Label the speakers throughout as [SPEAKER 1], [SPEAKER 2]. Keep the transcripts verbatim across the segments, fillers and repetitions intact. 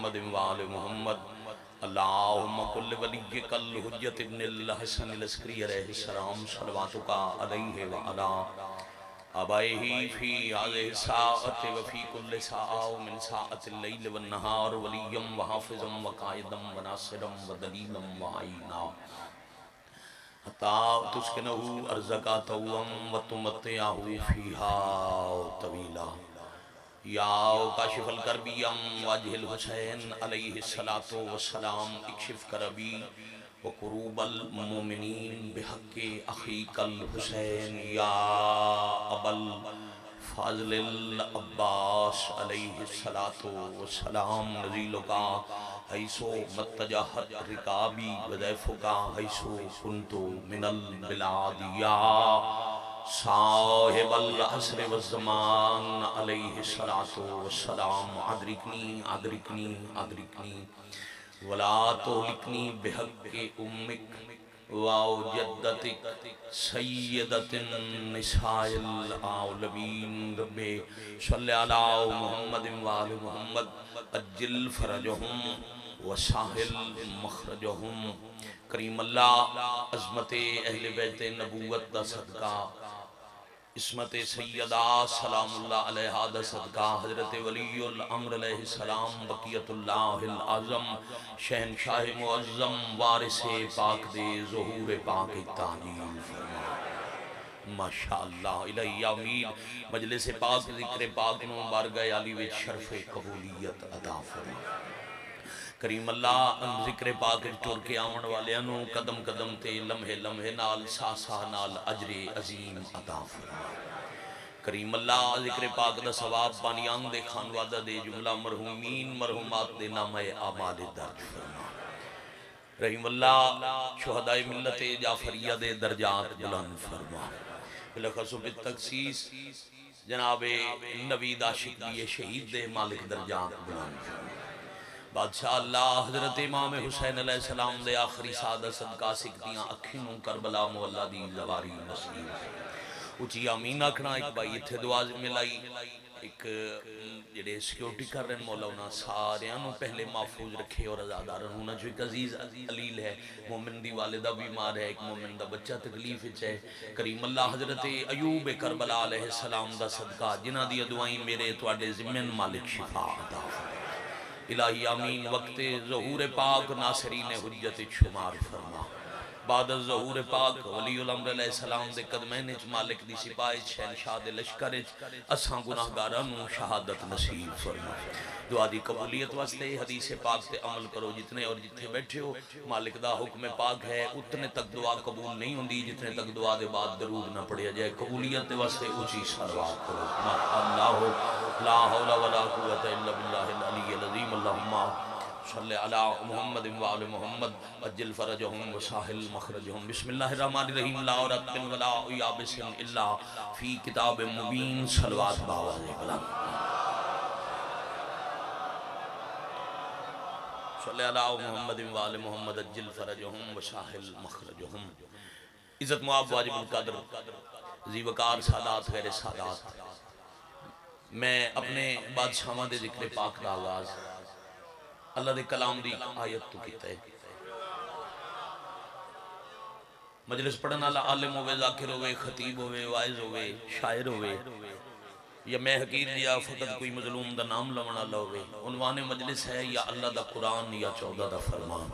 [SPEAKER 1] मुहम्मद व आले मुहम्मद। अल्लाहुम्मा कुल्ल वलिय्यकल हुज्जत इब्निल हसन अलस्करी अलैहिस्सलाम सलवातुका अलैहि व अला आबाइही फी हाज़िहि साअति व फी कुल्लि साअ मिन साअतिल लैल वन नहार वलिय्यम व हाफ़िज़म व क़ाइदम व नासिरम व दलीलम व आईना हत्ता तुस्किनहु अर्ज़का तव्वम व तुमत्तिअहु फ़ीहा तवीला। या काशिफल करबियम वाजहिल हुसैन अलैहिस्सलातु वस्सलाम इक्शिफ करबी व कुरूबल मोमिनीन बिहक़्क़ि अख़ीकल हुसैन या अबल फ़ाज़िलिल अब्बास अलैहिस्सलातु वस्सलाम नज़ीलुका हैसो मत्तजहत रिकाबी व ज़ैफ़ुका हैसो कुन्तु मिनल बिलादिया साहिबल असर व ज़मान अलैहिस्सलातु वस्सलाम अदरिकनी अदरिकनी अदरिकनी वला तुहलिकनी बिहक़्क़ि उम्मिक व जद्दतिक सय्यदतिन निसाइल आलमीन। रब्बे सल्लि अला मुहम्मद व आले मुहम्मद अज्जिल फरजहुम व साहिल मखरजहुम। करीम अल्लाह अज़मते अहले बैते नबूवत दा सदका इस्मते सैयदा सलामुल्लाह अलैहा दा सदका हज़रत वलीउल अम्र अलैहिस्सलाम बक़ियतुल्लाहिल आज़म शहनशाह मुअज़्ज़म वारिसे पाक दे ज़ुहूर पाक ताज़ील फरमा। माशाअल्लाह इलाही आमीन। मजलिस पाक ज़िक्र पाक नूं बारगाह आली विच शरफ़े कबूलियत अता फरमा। करीम अल्लाह ज़िक्र पाक टुर के आवन वालियां नूं कदम कदम ते लम्हे लम्हे नाल सा सा नाल अजरे अजीम अता फरमा। करीम अल्लाह ज़िक्र पाक दा सवाब पानियां दे खानवादा दे जुमला मरहूमीन मरहूमात दे नामे आमाल दर्ज फरमा। रहीम अल्लाह शुहदाए मिल्लत जाफरिया दे दर्जात बुलंद फरमा। बिलखसूस बितखसीस जनाबे नवीद आशिक दिए शहीद दे मालिक दर्जात बुलंद फरमा। बादशाह अल्लाह हज़रत इमाम हुसैन अलैहिस्सलाम दे आखिरी सादा सदका सिकदियां अखी नूं करबला मुअल्ला दी ज़वारी नसीब उची आमीन आखना। एक भाई इत्थे दुआ मिलाई एक जेडे सिक्योरिटी कर रहे मौला उन्हां सारियां नूं पहले महफूज रखे और आज़ादारां नूं। उन्हां चों एक अजीज अलील है, मोमिन दी वालिदा बीमार है, एक मोमिन दा बच्चा तकलीफ विच है। करीम अल्लाह हज़रत अयूब करबला अलैहिस्सलाम दा सदका जिन्हां दी दुआएं मेरे तुहाडे ज़िम्मे मालिक शिफा अता फरमा। इलाही आमीन। वक्त ज़हूर पाक नासरीन हुज्जत शुमार फरमा। बाद ज़हूर पाक वलीउल अम्र अलैहिस्सलाम दे कदमैन च मालिक दी सिपाही शहनशाह दे लश्कर च असां गुनाहगारां नूं शहादत नसीब फरमा। दुआ दी कबूलियत वास्ते हदीस पाक ते अमल करो। जितने और जिथे बैठे हो मालिक दा हुक्म पाक है उतने तक दुआ कबूल नहीं होंदी जितने तक दुआ दे बाद दरूद ना पढ़िया जाए। कबूलियत वास्ते ऊंची सलवात करो। अल्लाह ला हौला वला कुव्वता इल्ला बिल्लाहिल अलिय्यिल अज़ीम। अल्लाहुम्मा सल्लि अला मुहम्मद व आले मुहम्मद अज्जिल फरजहुम व साहिल मखरजहुम। बिस्मिल्लाहिर रहमानिर रहीम। ला रत्बिन वला याबिसिन इल्ला फी किताबिम मुबीन। सलवात बावाज़े बुलंद। सल्लि अला मुहम्मद व आले मुहम्मद अज्जिल फरजहुम व साहिल मखरजहुम। इज्जत मुआब वाजिबुल कद्र ज़ीवकार सादात गैर सादात मैं अपने बादशाहां दे ज़िक्र पाक दा आगाज़ अल्लाह दे कलाम दी आयत तो कीता है। मजलिस पढ़न वाला आलिम होवे, ज़ाकिर होवे, खतीब होवे, वाइज होवे, शायर होवे या मैं हकीर या फकत कोई मजलूम दा नाम लवन वाला होवे, उन्वाने मजलिस है या अल्लाह दा कुरान या चौदह दा फरमान।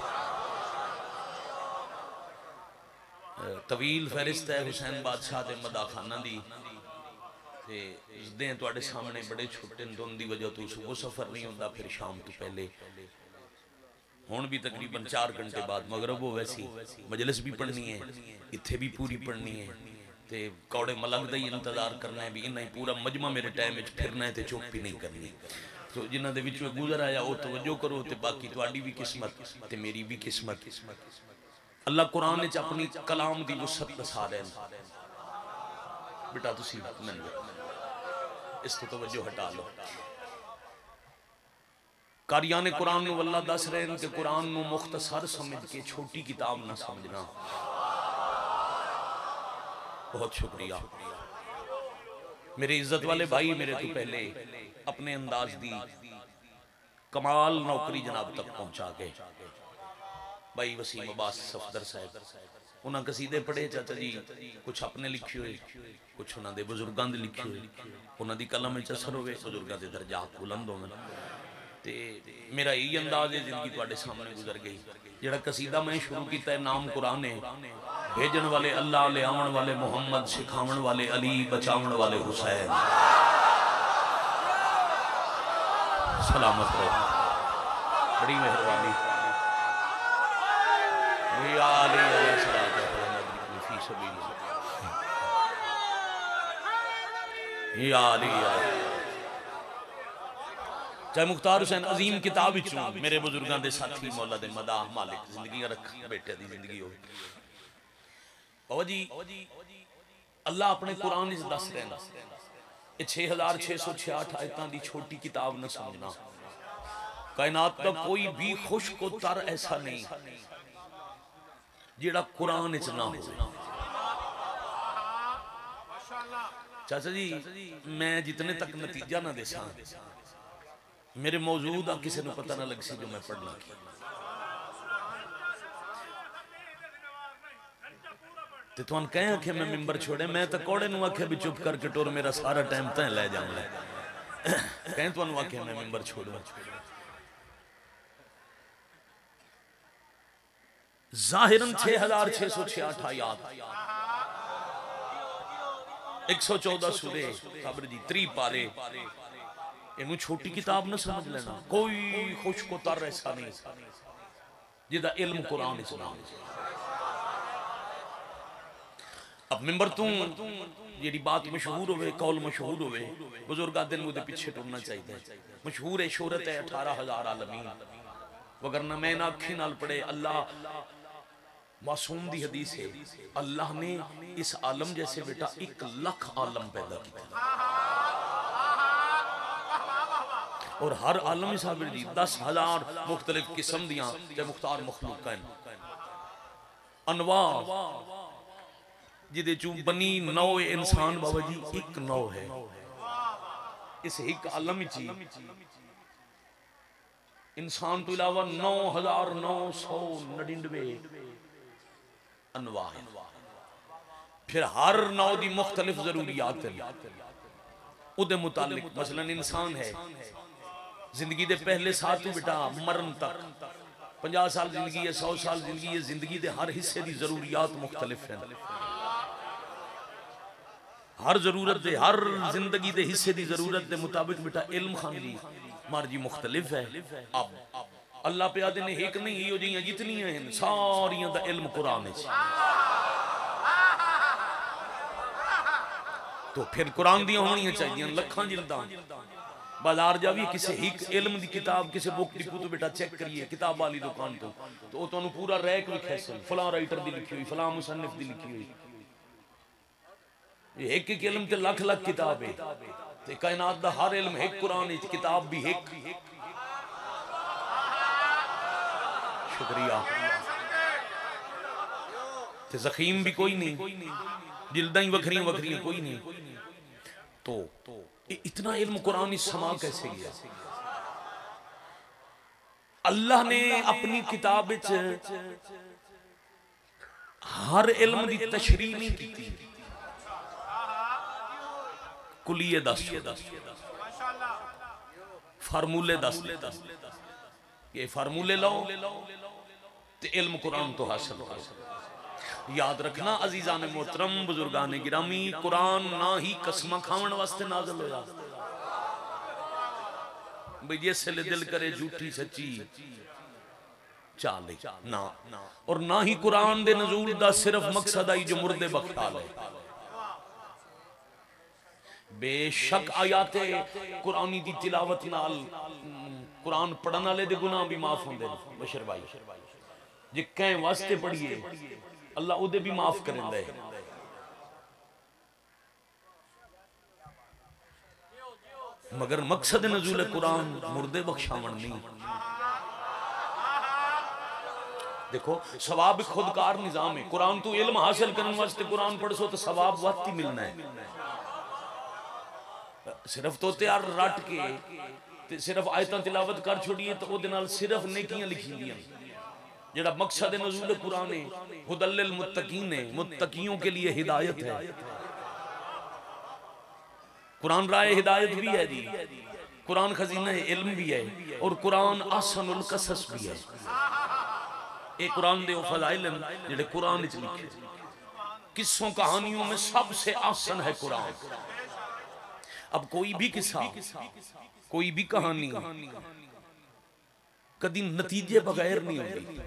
[SPEAKER 1] तवील फहरिस्त है हुसैन बादशाह दे मदाखाना दी ते दे तुहाडे सामने बड़े छोटे धुंध दी वजह तो सुबह सफर नहीं होंदा, फिर शाम तो पहले हुण भी तकरीबन चार घंटे बाद मगरब हो वैसी मजलिस भी पढ़नी है, इत्थे भी पूरी पढ़नी है ते कौड़े मलंग दा ही इंतजार करना है भी इन्ना ही पूरा मजमा मेरे टाइम विच फिरना है ते चुप भी नहीं करनी। तो जिन्हां दे विचों गुजर आया वो तवज्जो करो ते बाकी तुहाडी भी किस्मत ते मेरी भी किस्मत। अल्लाह कुरान विच अपनी कलाम दी वसअत दसा रहे हैं। बेटा तुसीं मैनूं इस तो तवज्जो हटा लो। कारियाने कुरान नूं अल्लाह दस रहे हैं कि कुरान नूं मुख्तसर समझ के छोटी किताब ना समझना। बहुत शुक्रिया मेरे इज्जत वाले भाई, मेरे तो पहले अपने अंदाज दी कमाल नौकरी जनाब तक पहुंचा के भाई वसीम अब्बास सफदर साहब उन्होंने कसीदे पढ़े चाचा जी, कुछ अपने लिखे हुए, कुछ उन्होंने बुजुर्गों के लिखे हुए, उन्होंने कलम च असर होवे, बुजुर्गों के दर्जात बुलंद होवन। ते मेरा यही अंदाज है, जिंदगी तुहाडे सामने गुजर गई। जिहड़ा कसीदा मैं शुरू किया है, नाम कुरान है, भेजन वाले अल्लाह, ले आवन वाले मुहम्मद, सिखावन वाले अली, बचावन वाले हुसैन, सलामत रहो, बड़ी मेहरबानी। चाहे मुख्तार हुसैन अजीम किताब मेरे बुजुर्गों के साथी मौला दे मदा मालिक जिंदगी रख बेटे की जिंदगी हो बाबा जी। अल्लाह अपने कुरान दस रहा ये छे हजार छे सौ छियाठ आयतों की छोटी किताब न समझना। कायनात का कोई भी खुश को तर ऐसा नहीं जिहड़ा कुरान च ना हो। चाचा जी मैं जितने तक नतीजा ना देसा मेरे मौजूद आ किसी को पता ना लग सी जो मैं पढ़ना की। ते तुहानू कह आखे मैं मिंबर छोड़े, मैं तो कौड़े नूं आखे भी चुप करके टोर, मेरा सारा टाइम तैं लै जाऊंगा। कह तुहानू आखे मैं मिंबर छोड़ू। जाहिरन छह हजार छह सौ छियाठ आयात, एक सौ चौदह सूरे खबर जी, त्री पारे। इनू छोटी किताब न समझ लेना। कोई खुश को तर ऐसा नहीं जिदा इल्म कुरान च ना। अब मिंबर तू जी बात मशहूर होवे, कौल मशहूर होवे, बुजुर्ग दिन मुझे पीछे टुरना चाहिए। मशहूर है, शोहरत है, अठारह हजार आलमीन, वगरना मैं ना अखी नाल पढ़े। अल्लाह मासूम दी हदीस है, अल्लाह ने इस आलम जैसे बेटा एक लाख आलम पैदा किया और हर आलम साबिर जी दस हजार मुख्तलिफ किस्म दियां मुख्तार मखलूक अनवा जिदे चू बनी नौ इंसान बाबा जी एक नौ है। इस एक आलम च इंसान तो इलावा नौ हजार नौ सौ नड़िनवे अनवा है। फिर हर नौ दी मुख्तलिफ जरूरियात है उदे मुतालिक। मसलन इंसान है, जिंदगी दे पहले साथ तो बेटा मरण तक पचास साल जिंदगी है, सौ साल जिंदगी है, जिंदगी दे हर हिस्से दी जरूरियात मुख्तलिफ हैं। हर जरूरत दे हर जिंदगी दे हिस्से दी जरूरत दे मुताबिक बेटा इल्म खान जी मार जी मुख्तलिफ है। अब अल्लाह पे आदे ने एक नहीं हो जी जितनी हैं सारियां दा इल्म कुरान है। तो फिर कुरान दी होनी चाहिए लखां जिल्दां। बाजार जावी किसी एक इल्म दी किताब किसी बुक डिपो तो बेटा चेक करिए किताब वाली दुकान तो तो वो तुहानू पूरा रैक लिखे सन फलां राइटर दी लिखी हुई, फलां मुसन्निफ दी लिखी हुई। एक एक इल्म ते लख लख किताब है ते कायनात दा हर इल्म एक कुरान विच किताब भी एक। शुक्रिया। ते ज़ख़ीम भी कोई नहीं, जिल्दां ही वखरियां वखरियां कोई नहीं। तो इतना इल्म कुरान इस समा कैसे गया? अल्लाह ने अपनी किताब विच हर इल्म दी तशरीह नहीं की। कुलिये दस फार्मूले दस ये फार्मूले लो ते इल्म कुरान तो हासिल हो। याद रखना अजीजान मोहतरम बुजुर्गान गिरामी, कुरान ना ही कसम खावन वास्ते नाज़िल होया भाई जिस दिल करे झूठी सच्ची चाले ना, और ना ही कुरान दे नज़ूल दा सिर्फ मकसद आई जो मुर्दे बख्शा ले। बेशक आयाते कुरानी दी तिलावत नाल कुरान पढ़न वाले दे गुनाह भी माफ होंदे ने। बशर भाई जे कहीं वास्ते पढ़िए अल्लाह उदे भी माफ करेंदा है। मगर मकसद नज़ूल कुरान मुर्दे बख्शावन नहीं। देखो सवाब खुदकार निजाम है। कुरान तू इल्म हासिल करने वास्ते कुरान पढ़सो तो सवाब वक्त ही मिलना है। सिर्फ तो तैयार रट के ते सिर्फ आयतां तिलावत कर छोड़िए तो वो नाल सिर्फ नेकियां लिखी दियां। जेड़ा मकसद नज़ूल कुरान है हुदल्लिल मुत्तकीन है, मुत्तकियों के लिए हिदायत है। कुरान राय हिदायत भी है जी, कुरान खजीना इल्म भी है और कुरान आसनुल कसस भी है। एक कुरान दे फज़ाइल जेड़े कुरान विच लिखे, किस्सों कहानियों में सबसे आसन है कुरान। अब कोई भी किस्सा, कोई भी कहानी कभी नतीजे बगैर नहीं होती।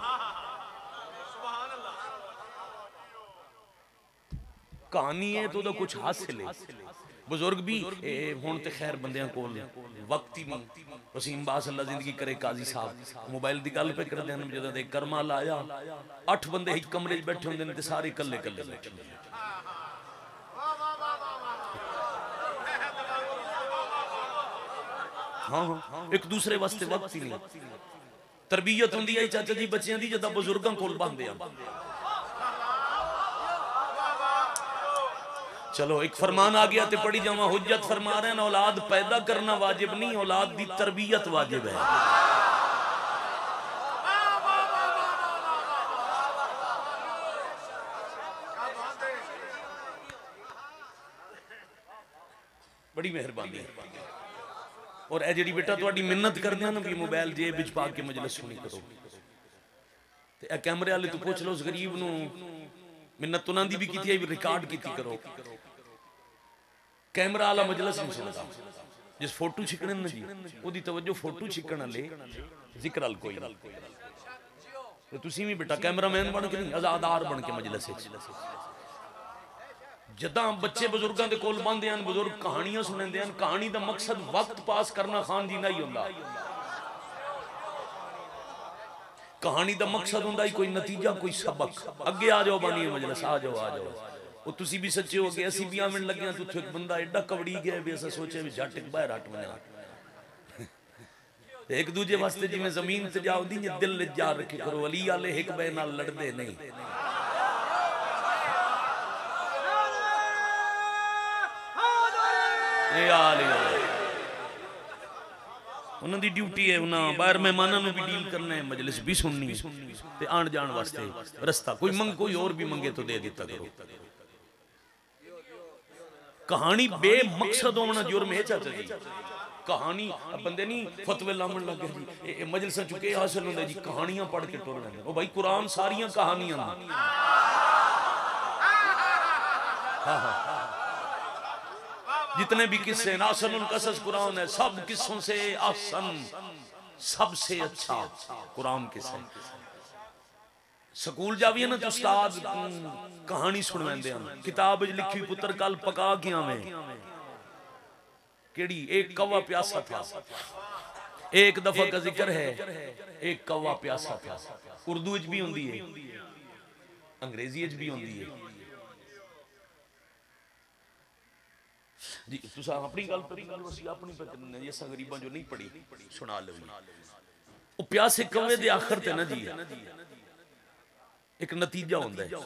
[SPEAKER 1] कहानी है तो कुछ हासिल है। बुजुर्ग भी हुण ते खैर बंदियां कोल वक्त ही नहीं। वसीम बास अल्लाह जिंदगी करे काजी साहब मोबाइल की गल पे करदे हैं, जदों दे करमा लाया अठ बंदे एक कमरे च बैठे होंदे ने ते सारे कल्ले कल्ले बैठे होंदे। हाँ हाँ एक दूसरे वास्ते वक्त ही नहीं। तरबियत होंदी है चाचा जी बच्चों की जदा बुजुर्गों कोल बंदे आ। चलो एक फरमान आ गया ते पढ़ी जावा। हुज्जत फरमा रहे हैं औलाद पैदा करना वाजिब नहीं, औलाद की तरबियत वाजिब है। बड़ी मेहरबानी। और ए जी बेटा थोड़ी मिन्नत करते हैं ना भी मोबाइल जेब विच पा के मजलिस सुनी करो। ते ए कैमरे वाले तू पूछ लो उस गरीब नू मिन्नत उन्हां दी भी कीती है, रिकॉर्ड कीती करो। कैमरा वाला मजलिस नहीं सुनता। जिस फोटो छिकने ना जी ओदी तवज्जो फोटो छिकण वाले जिक्र अल कोई ते तुसी भी बेटा कैमरामैन बन के नहीं आजादार बन के मजलिस विच। जदा बच्चे बुजुर्गों के कोल बंदे हैं, बुजुर्ग कहानियां सुनाते हैं। कहानी का मकसद वक्त पास करना खान जी नहीं होता। कहानी का मकसद होता ही कोई नतीजा कोई सबक। अगे आ जाओ बानी मजलिस आ जाओ आ जाओ। वो तुसी भी सच्चे हो गए असी भी आवन लगे तो एक बंदा एडा कवड़ी गया भी असा सोचे भी जट बाहर हट बना एक दूजे वास्ते जिवें जमीन ते जाओ दी दिल जा रखे करो। अली वाले एक बे नाल लड़दे नहीं। उन्होंने ड्यूटी है उन्हें बाहर मेहमानों भी डील करना है, मजलिस भी सुननी है, आन जान वास्ते रास्ता कोई मंग कोई और भी मंगे तो दे दिता करो। कहानी बेमकसद होना जुर्म है चाचा जी। कहानी बंदे नहीं फतवे लामन लग गए जी मजलिस चुके हासिल होंगे जी कहानियां पढ़ के टुर लेंगे। ओ भाई कुरान सारियां कहानियां हाँ हाँ जितने भी किस्से आसनुल कसस कुरान है सब किस्सों से आसन सबसे अच्छा कुरान किस्से। स्कूल जाविए ना तो उस्ताद कहानी सुनवांदे हैं। किताब लिखी पुत्र कल पका के आवे केड़ी एक कौवा प्यासा था। एक दफा का जिक्र है एक कौवा प्यासा था। उर्दू भी होंदी है अंग्रेजी भी होंदी है जी। तुसा अपनी गल पर गल वसी अपनी पे करने जी असा गरीबां जो नहीं पढ़ी सुना लो। ओ प्यासे कौवे दे आखिर ते ना जी एक नतीजा होंदा है।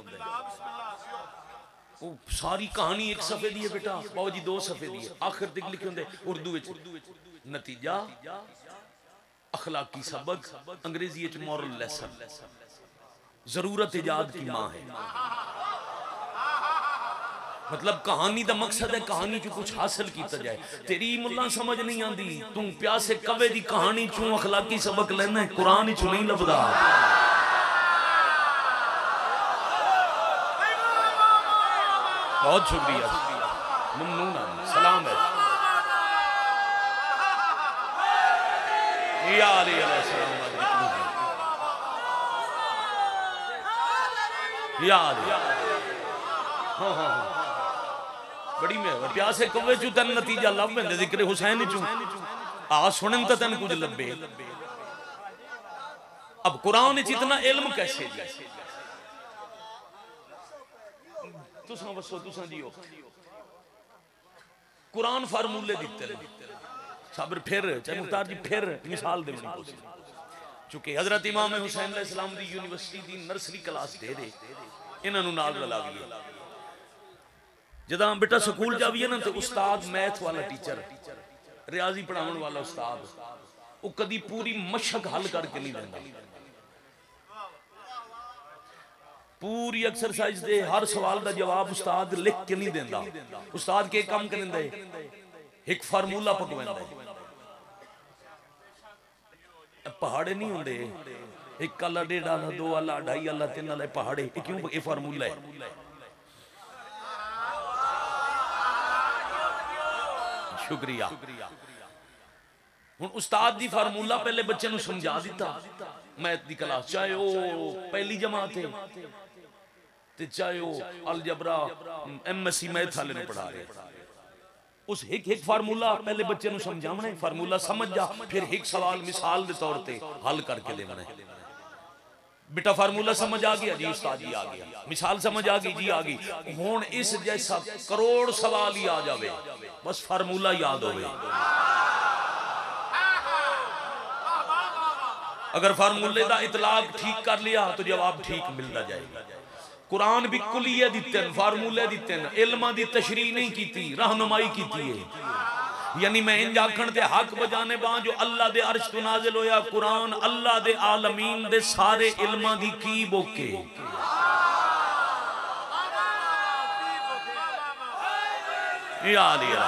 [SPEAKER 1] ओ सारी कहानी एक सफे दी है बेटा बाबू जी दो सफे दी है। आखिर तक लिखे होंदे उर्दू विच नतीजा अखलाकी सबक अंग्रेजी विच मॉरल लेसन। जरूरत इजाद की मां है। मतलब कहानी का मकसद है कहानी चो कुछ हासिल किया जाए। तेरी मुल्ला समझ नहीं आती तू प्यासे कवे दी कहानी चो अखलाकी सबक लेना है कुरान चो नहीं लभदा। बहुत शुक्रिया ममनून सलाम है या हाँ हाँ हाँ बड़ी में प्यासे कौवे चू तेन नतीजा लभ पैंदे जिक्र हुसैन चू आ सुनन तो तेन कुछ लभे। अब कुरान इतना इल्म कैसे जी तुसा बसो तुसा जियो। कुरान फार्मूले दिते सब्र फिर चाहे मुख्तार जी फिर मिसाल दे चुके हजरत इमाम हुसैन अलैहिस्सलाम दी यूनिवर्सिटी दी नर्सरी क्लास दे दे इन्हां नूं नाल रलावीए। जदा बेटा स्कूल जाविए ना तो उस्ताद मैथ वाला टीचर रियाजी पढ़ाने वाला उस्ताद वो कदी पूरी मशक हल करके नहीं देता, पूरी एक्सरसाइज दे हर सवाल का जवाब उस्ताद लिख के नहीं देता। उस्ताद के काम करेंदा एक फार्मूला पकवेंदा, पहाड़े नहीं होंगे एक आला डेढ़ आला दो आला ढाई आला तीन आला पहाड़े, क्यों? ये फार्मूला है। शुक्रिया। हुण उस्ताद दी फार्मूला पहले बच्चे नूं समझा दिता, मैथ दी क्लास, चाहे वो पहली जमात है ते चाहे वो algebra M S C math वाले ने पढ़ा रहे, उस एक एक फार्मूला पहले बच्चे नूं समझावना है, फार्मूला समझ जा, फिर एक सवाल मिसाल के तौर पे हल करके देना है। बेटा फार्मूला समझ आ गया जी, उस्ताद जी आ गया, मिसाल समझ आ गई जी आ गई, हुण इस जैसा करोड़ सवाल ही आ जावे, बस फार्मूला याद होवे। अगर फार्मूले का इतलाक ठीक कर लिया तो जवाब ठीक मिलता जाएगा। कुरान भी कुलिया दिते, फार्मूले दिते, इल्मा दी तशरीह नहीं की, रहनुमाई की है। यानी मैं इंज आखण ते हक बजाने बा जो अल्लाह दे अर्श तो नाजिल होया कुरान, अल्लाह दे आलमीन दे सारे इल्मा दी की बोके। या लिया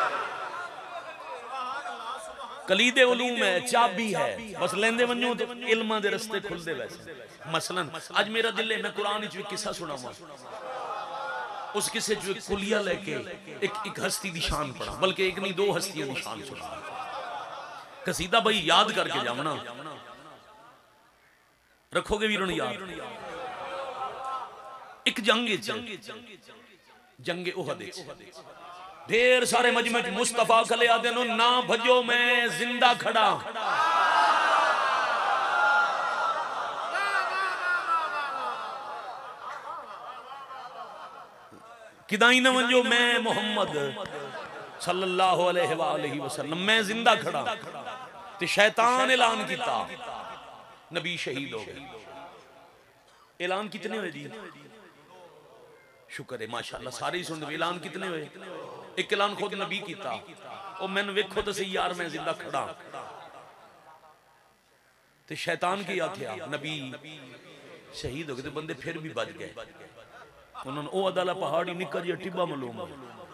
[SPEAKER 1] कलीदे उलूम है, चाबी है, बस लेंदे वंजो तो इल्मा दे रस्ते खुलदे वैसे। मसलन आज मेरा दिल है मैं कुरान विच किस्सा सुनावां, उस किस्से च कुलिया लेके एक एक हस्ती दी शान पढ़ा, बल्कि एक नहीं दो हस्तियां दी शान सुना। कसीदा भाई याद करके जावना, रखोगे वीरों याद। एक जंग जंगे उहद ढेर सारे मजमे मुस्तफा खले आदे नो ना भजो मैं जिंदा खड़ा, किदाई न वंजो मैं मोहम्मद सल्लल्लाहु अलैहि वसल्लम मैं जिंदा खड़ा। ते शैतान ऐलान किया नबी शहीद हो गए। ऐलान कितने हुए जी? शुक्र है माशाअल्लाह सारे ही सुन। ऐलान कितने हुए? एक ऐलान खुद नबी किया, और मैंने वेखो तो सही यार मैं जिंदा खड़ा। ते शैतान की आख्या नबी शहीद हो गए, तो बंदे फिर भी बच गए। उन्होंने ओ अदाला पहाड़ी निक्का जी टिब्बा मालूम।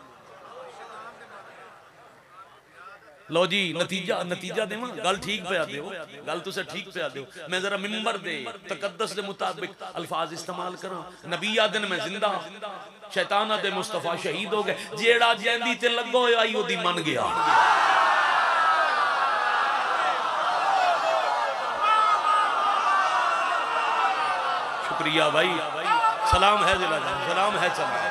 [SPEAKER 1] लो जी नतीजा नतीजा देवा गल ठीक पे आते हो, गल तुसे ठीक पे आते हो। मैं जरा मिंबर दे तकद्दस दे मुताबिक अल्फाज इस्तेमाल करा। नबी आदन मैं जिंदा, शैतान आदे मुस्तफा शहीद हो गए। जेड़ा जैंदी ते लगो आई ओदी मन गया। शुक्रिया भाई, सलाम है जिला, सलाम है चला।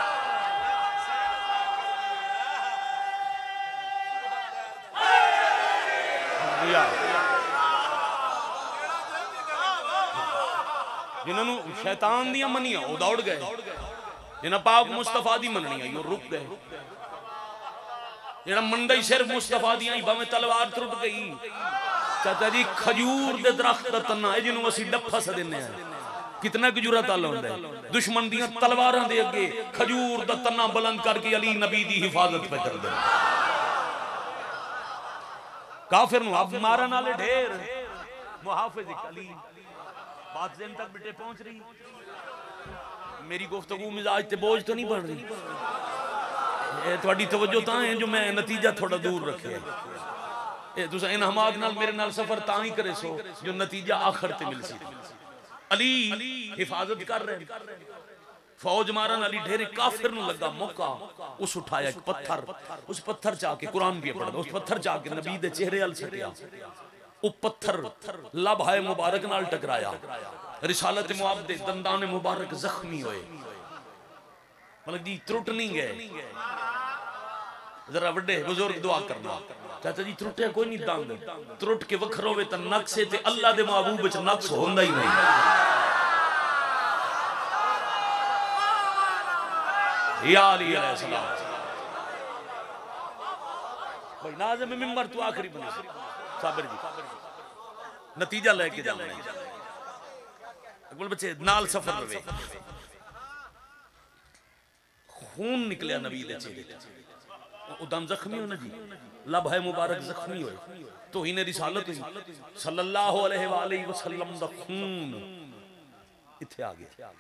[SPEAKER 1] जिन्होंने शैतान दियां मनिया वो दौड़ गए, जिन्हें पाक मुस्तफा दी मननी आई वो रुक गए। जिन्हें मंदा ही सिर्फ मुस्तफा दियां ही भावें तलवार टुट गई। चाचा जी खजूर दे दरख्त दा तना है जिन्होंने असीं डफा स दिन्ने आ, कितना गुजरा ताल होंदा है। दुश्मन दियां तलवारां दे अगे खजूर दा तना बुलंद करके अली नबी दी हिफाजत पे कर दे। काफिर नु अब मारन वाले ढेर, मुहाफिज अली। बात ज़हन तक बेटे पहुंच रही? मेरी गुफ्तगू मिजाज ते बोझ तो नहीं बन रही? ए थोड़ी तवज्जो तां है जो मैं नतीजा थोड़ा दूर रखे। ए तुसा इन हमाद नाल मेरे नाल सफर तां ही करे सो जो नतीजा आखिर ते मिल सी। अली हिफाजत कर रहे, फौज मारन अली ढेरे। काफिर नु लगा मौका, उस उठाया एक पत्थर, उस पत्थर चाके कुरान भी पढ़दा, उस पत्थर चाके नबी दे चेहरे अल सटिया। वो पत्थर लबहाए मुबारक नाल टकराया, रिसालत मुआब दे दंदाने मुबारक जख्मी होए। मतलब जी त्रुट नहीं गए। जरा बड़े बुजुर्ग दुआ करना, चाचा जी त्रुटे कोई नहीं दंद, त्रुट के वखरोवे त नक्शे ते अल्लाह दे महबूब विच नक्श होंदा ही नहीं। या अली अलैहि सलाम भाई नाज़िम मिंबर तू आखिरी बने साबिर जी नतीजा लेके जाना है। अकबर बच्चे नाल सफर रहे, खून निकलिया नबी दे चेहरे ते। उदम जख्मी हो ना जी, लब है मुबारक जख्मी होए तो ही ने रिसालत हुई सल्लल्लाहु अलैहि वसल्लम दा खून इत्थे आ गया।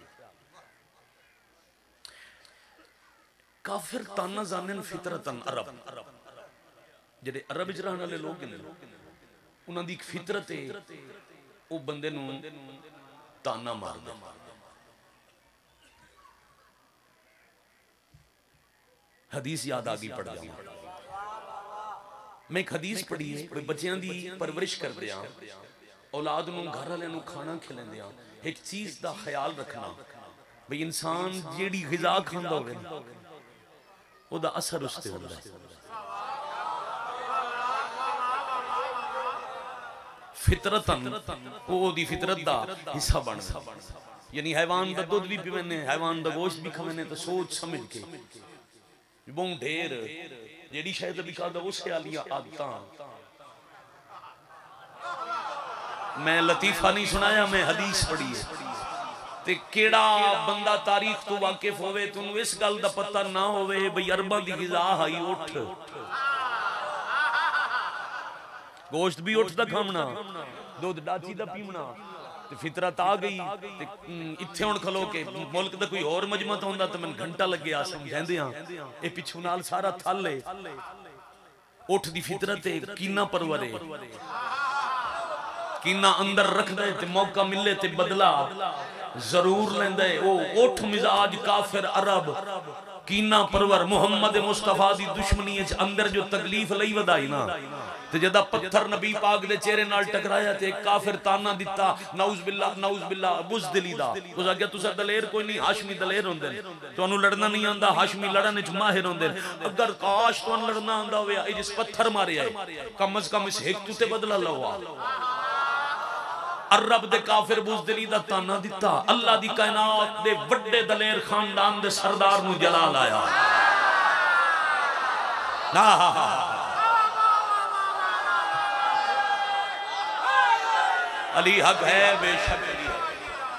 [SPEAKER 1] काफिर ताना जाने फितरतन अरब, जेडे अरब विच रहने वाले लोग ने उन्हां दी एक फितरत है वो बंदे नूं ताना मार दे। हदीस याद आ गई, पढ़ जाऊं मैं एक हदीस पढ़ी है, कोई बच्चों की परवरिश करदे आ औलाद नूं घर वाले नूं खाना खिलांदे आ एक चीज का ख्याल रखना भाई इंसान जेड़ी ग़िज़ा खांदा होवे ओदा असर उस ते हुंदा है। फितरतन ओदी फितरत दा हिस्सा बनदा, यानी हैवान दा दुध भी पीवेने हैवान दा गोश्त भी खावेने तो सोच समझ के बहुत ढेर जेड़ी शायद अभी कहा उसे आलिया आदतां। मैं लतीफा नहीं सुनाया, मैं हदीस पढ़ी है ते केड़ा बंदा तारीख तो वाकिफ होवे तुम इस गल दा पता ना होवे भाई अरबां दी ग़िज़ा आई उठ गोश्त भी उठ दा खावना दूध डाची दा पीवना ते फितरत आ गई ते इत्थे हुण खलो के मुल्क दा कोई और मजमत होंदा तो मैं घंटा लगे आ समझांदे आ ए पिछू नाल सारा थल है उठ दी फितरत है कीना परवरे कीना अंदर रख दे ते मौका मिले ते बदला जरूर लेंदा है। ओ उठ मिजाज काफिर अरब कीना परवर मुहम्मद मुस्तफा दी दुश्मनी च अंदर जो तकलीफ लई वधाई ना ते जदा पत्थर नबी पाक दे चेहरे नाल टकराया ते काफिर ताना दिता नौज बिल्ला नौज बिल्ला बुज़दिली दा उस आगे तुसा दलेर कोई नहीं हाशमी दलेर होंदे ने तुहानू लड़ना नहीं आंदा हाशमी लड़न विच माहिर होंदे ने अगर काश तुहानू लड़ना आंदा होवे ए जिस पत्थर मारे आए कम अज कम इस हिक तू ते बदला लवा। अरब दे काफिर बुज़दिली दा ताना दिता अल्लाह दी कायनात दे वड्डे दलेर खानदान दे सरदार नू जलाल आया ना अली हक है बेशक अली है।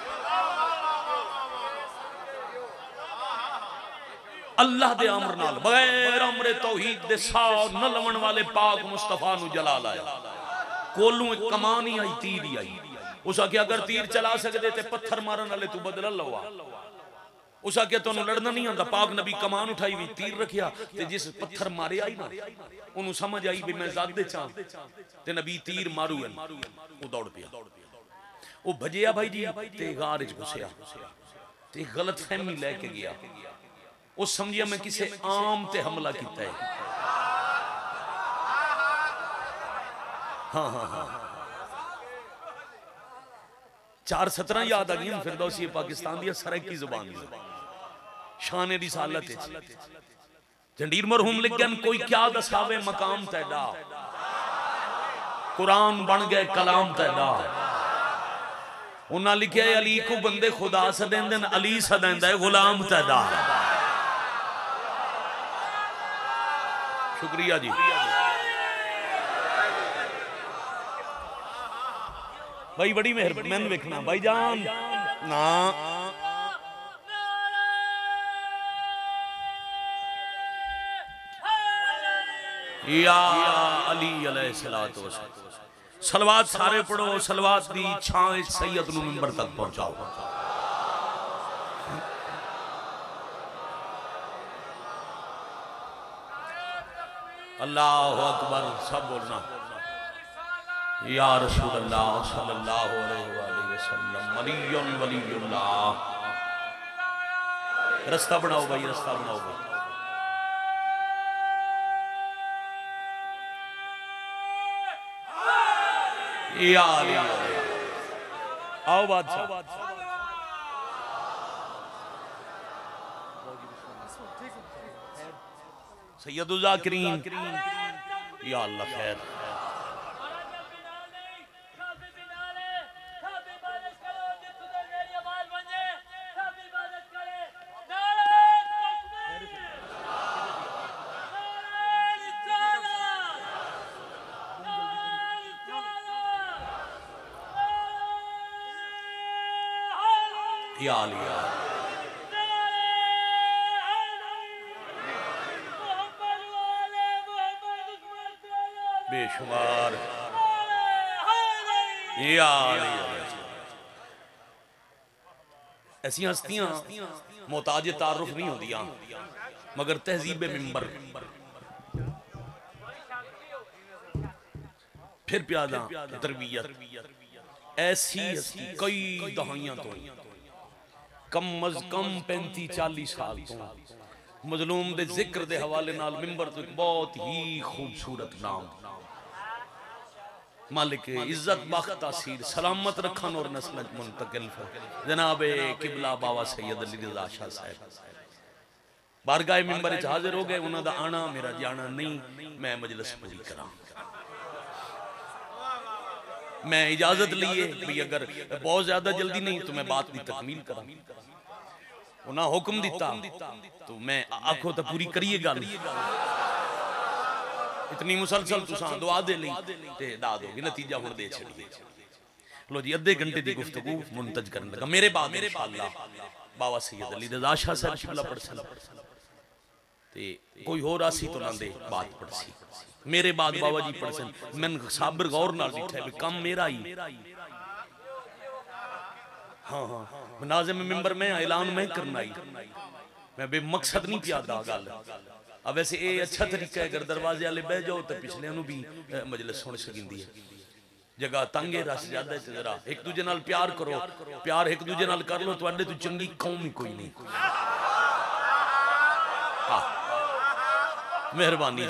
[SPEAKER 1] अल्लाह दे अमर नाल बगैर अमरे तौहीद दे साह न लवण वाले पाक मुस्तफा नू जलाल आया कोलू एक कमान ही आई तीर ही आई उस आख्या अगर तीर चला सकते थे पत्थर मारन वाले तू बदला लवा उस आख्या तुहानू लड़ना नहीं आंदा पाक नबी कमान उठाई हुई तीर रखिया ते जिस पत्थर मारे आई ना उन्होंने समझ आई भी मैं ज़ादे चाह ते नबी तीर मारू है वो दौड़ पिया वो भजिया भाई जी ते गार च घुसिया ते गलत फहमी लेके गया वो समझिया मैं किसी आम ते हमला किया है। हाँ हाँ हाँ चार सत्रह याद आ गई फिरदौसी पाकिस्तान दी सरैकी जुबान शान रिसालत जंडीर मरहूम लिखन कोई क्या दसावे मकाम तैदा कुरान बन गए कलाम तैदा उन्हें लिखे अली को बंदे खुदा सदेंदे अली सदेंदा है गुलाम तैदा। शुक्रिया जी भाई बड़ी मेहरबानी मैंने देखना भाई जान ना या अली अलैहिस्सलातु वस्सलाम सलवात सारे पढ़ो सलवात दी छां सैयद नू मिंबर तक पहुंचाओ। अल्लाहु अकबर सब बोलना या रसूल अल्लाह सल्लल्लाहु अलैहि वसल्लम वलियुन वलियुल्लाह। रास्ता बनाओ भाई रास्ता बनाओ भाई या आओ बादशाह सैयदुल ज़ाकिरीन या अल्लाह खैर या अली बेशुमार ऐसी हस्तियां मोहताज तारुफ नहीं होंदियां मगर तहजीब मिंबर फिर प्यादा तरबियत ऐसी कई दहाइयां तो कम अज कम पैंती चाली साल तो मजलूम दे जिक्र दे हवाले नाल मिंबर तो एक बहुत ही खूबसूरत नाम मालिक इज्जत बख्त तासीर सलामत रखन और नस्ल मुंतकिल जनाब किबला बाबा सैयद अली रज़ा शाह साहब बारगाह मिंबर च हाजिर हो गए। उन्हां दा आना मेरा जाना नहीं, मैं मजलिस पूरी करा। मैं इजाजत लिए भी अगर बहुत ज्यादा जल्दी नहीं तो मैं बात की तकमील करा। उन्हें हुक्म दिता तो मैं आखो तो पूरी करिए गल। इतनी मुसलसल तुसा दुआ दे ली ते दाद होगी नतीजा हुण दे छड़िए। लो जी अद्धे घंटे की गुफ्तगू मुंतज करने लगा। मेरे बाद इंशाअल्लाह बाबा सैयद अली रज़ा शाह साहब किबला पढ़सन ते कोई होर आसी तो ना दे बात पढ़सी। मेरे बाद बाबा जी पढ़सन मैं साबर गौर नाल बैठा भी कम मेरा ही। हाँ हाँ नाज़िम मिंबर में ऐलान मैं करना ही मैं बेमकसद नहीं पियादा गल। अब वैसे ये अच्छा तरीका है अगर दरवाजे वाले बह जाओ तो पिछले भी मजलिस सुन सकिंदी है। जगह तंग है रश ज्यादा है जरा एक दूजे नाल प्यार करो। प्यार एक दूजे नाल कर लो तुहाडे तो चंगी कौम ही कोई नहीं। हाँ मेहरबानी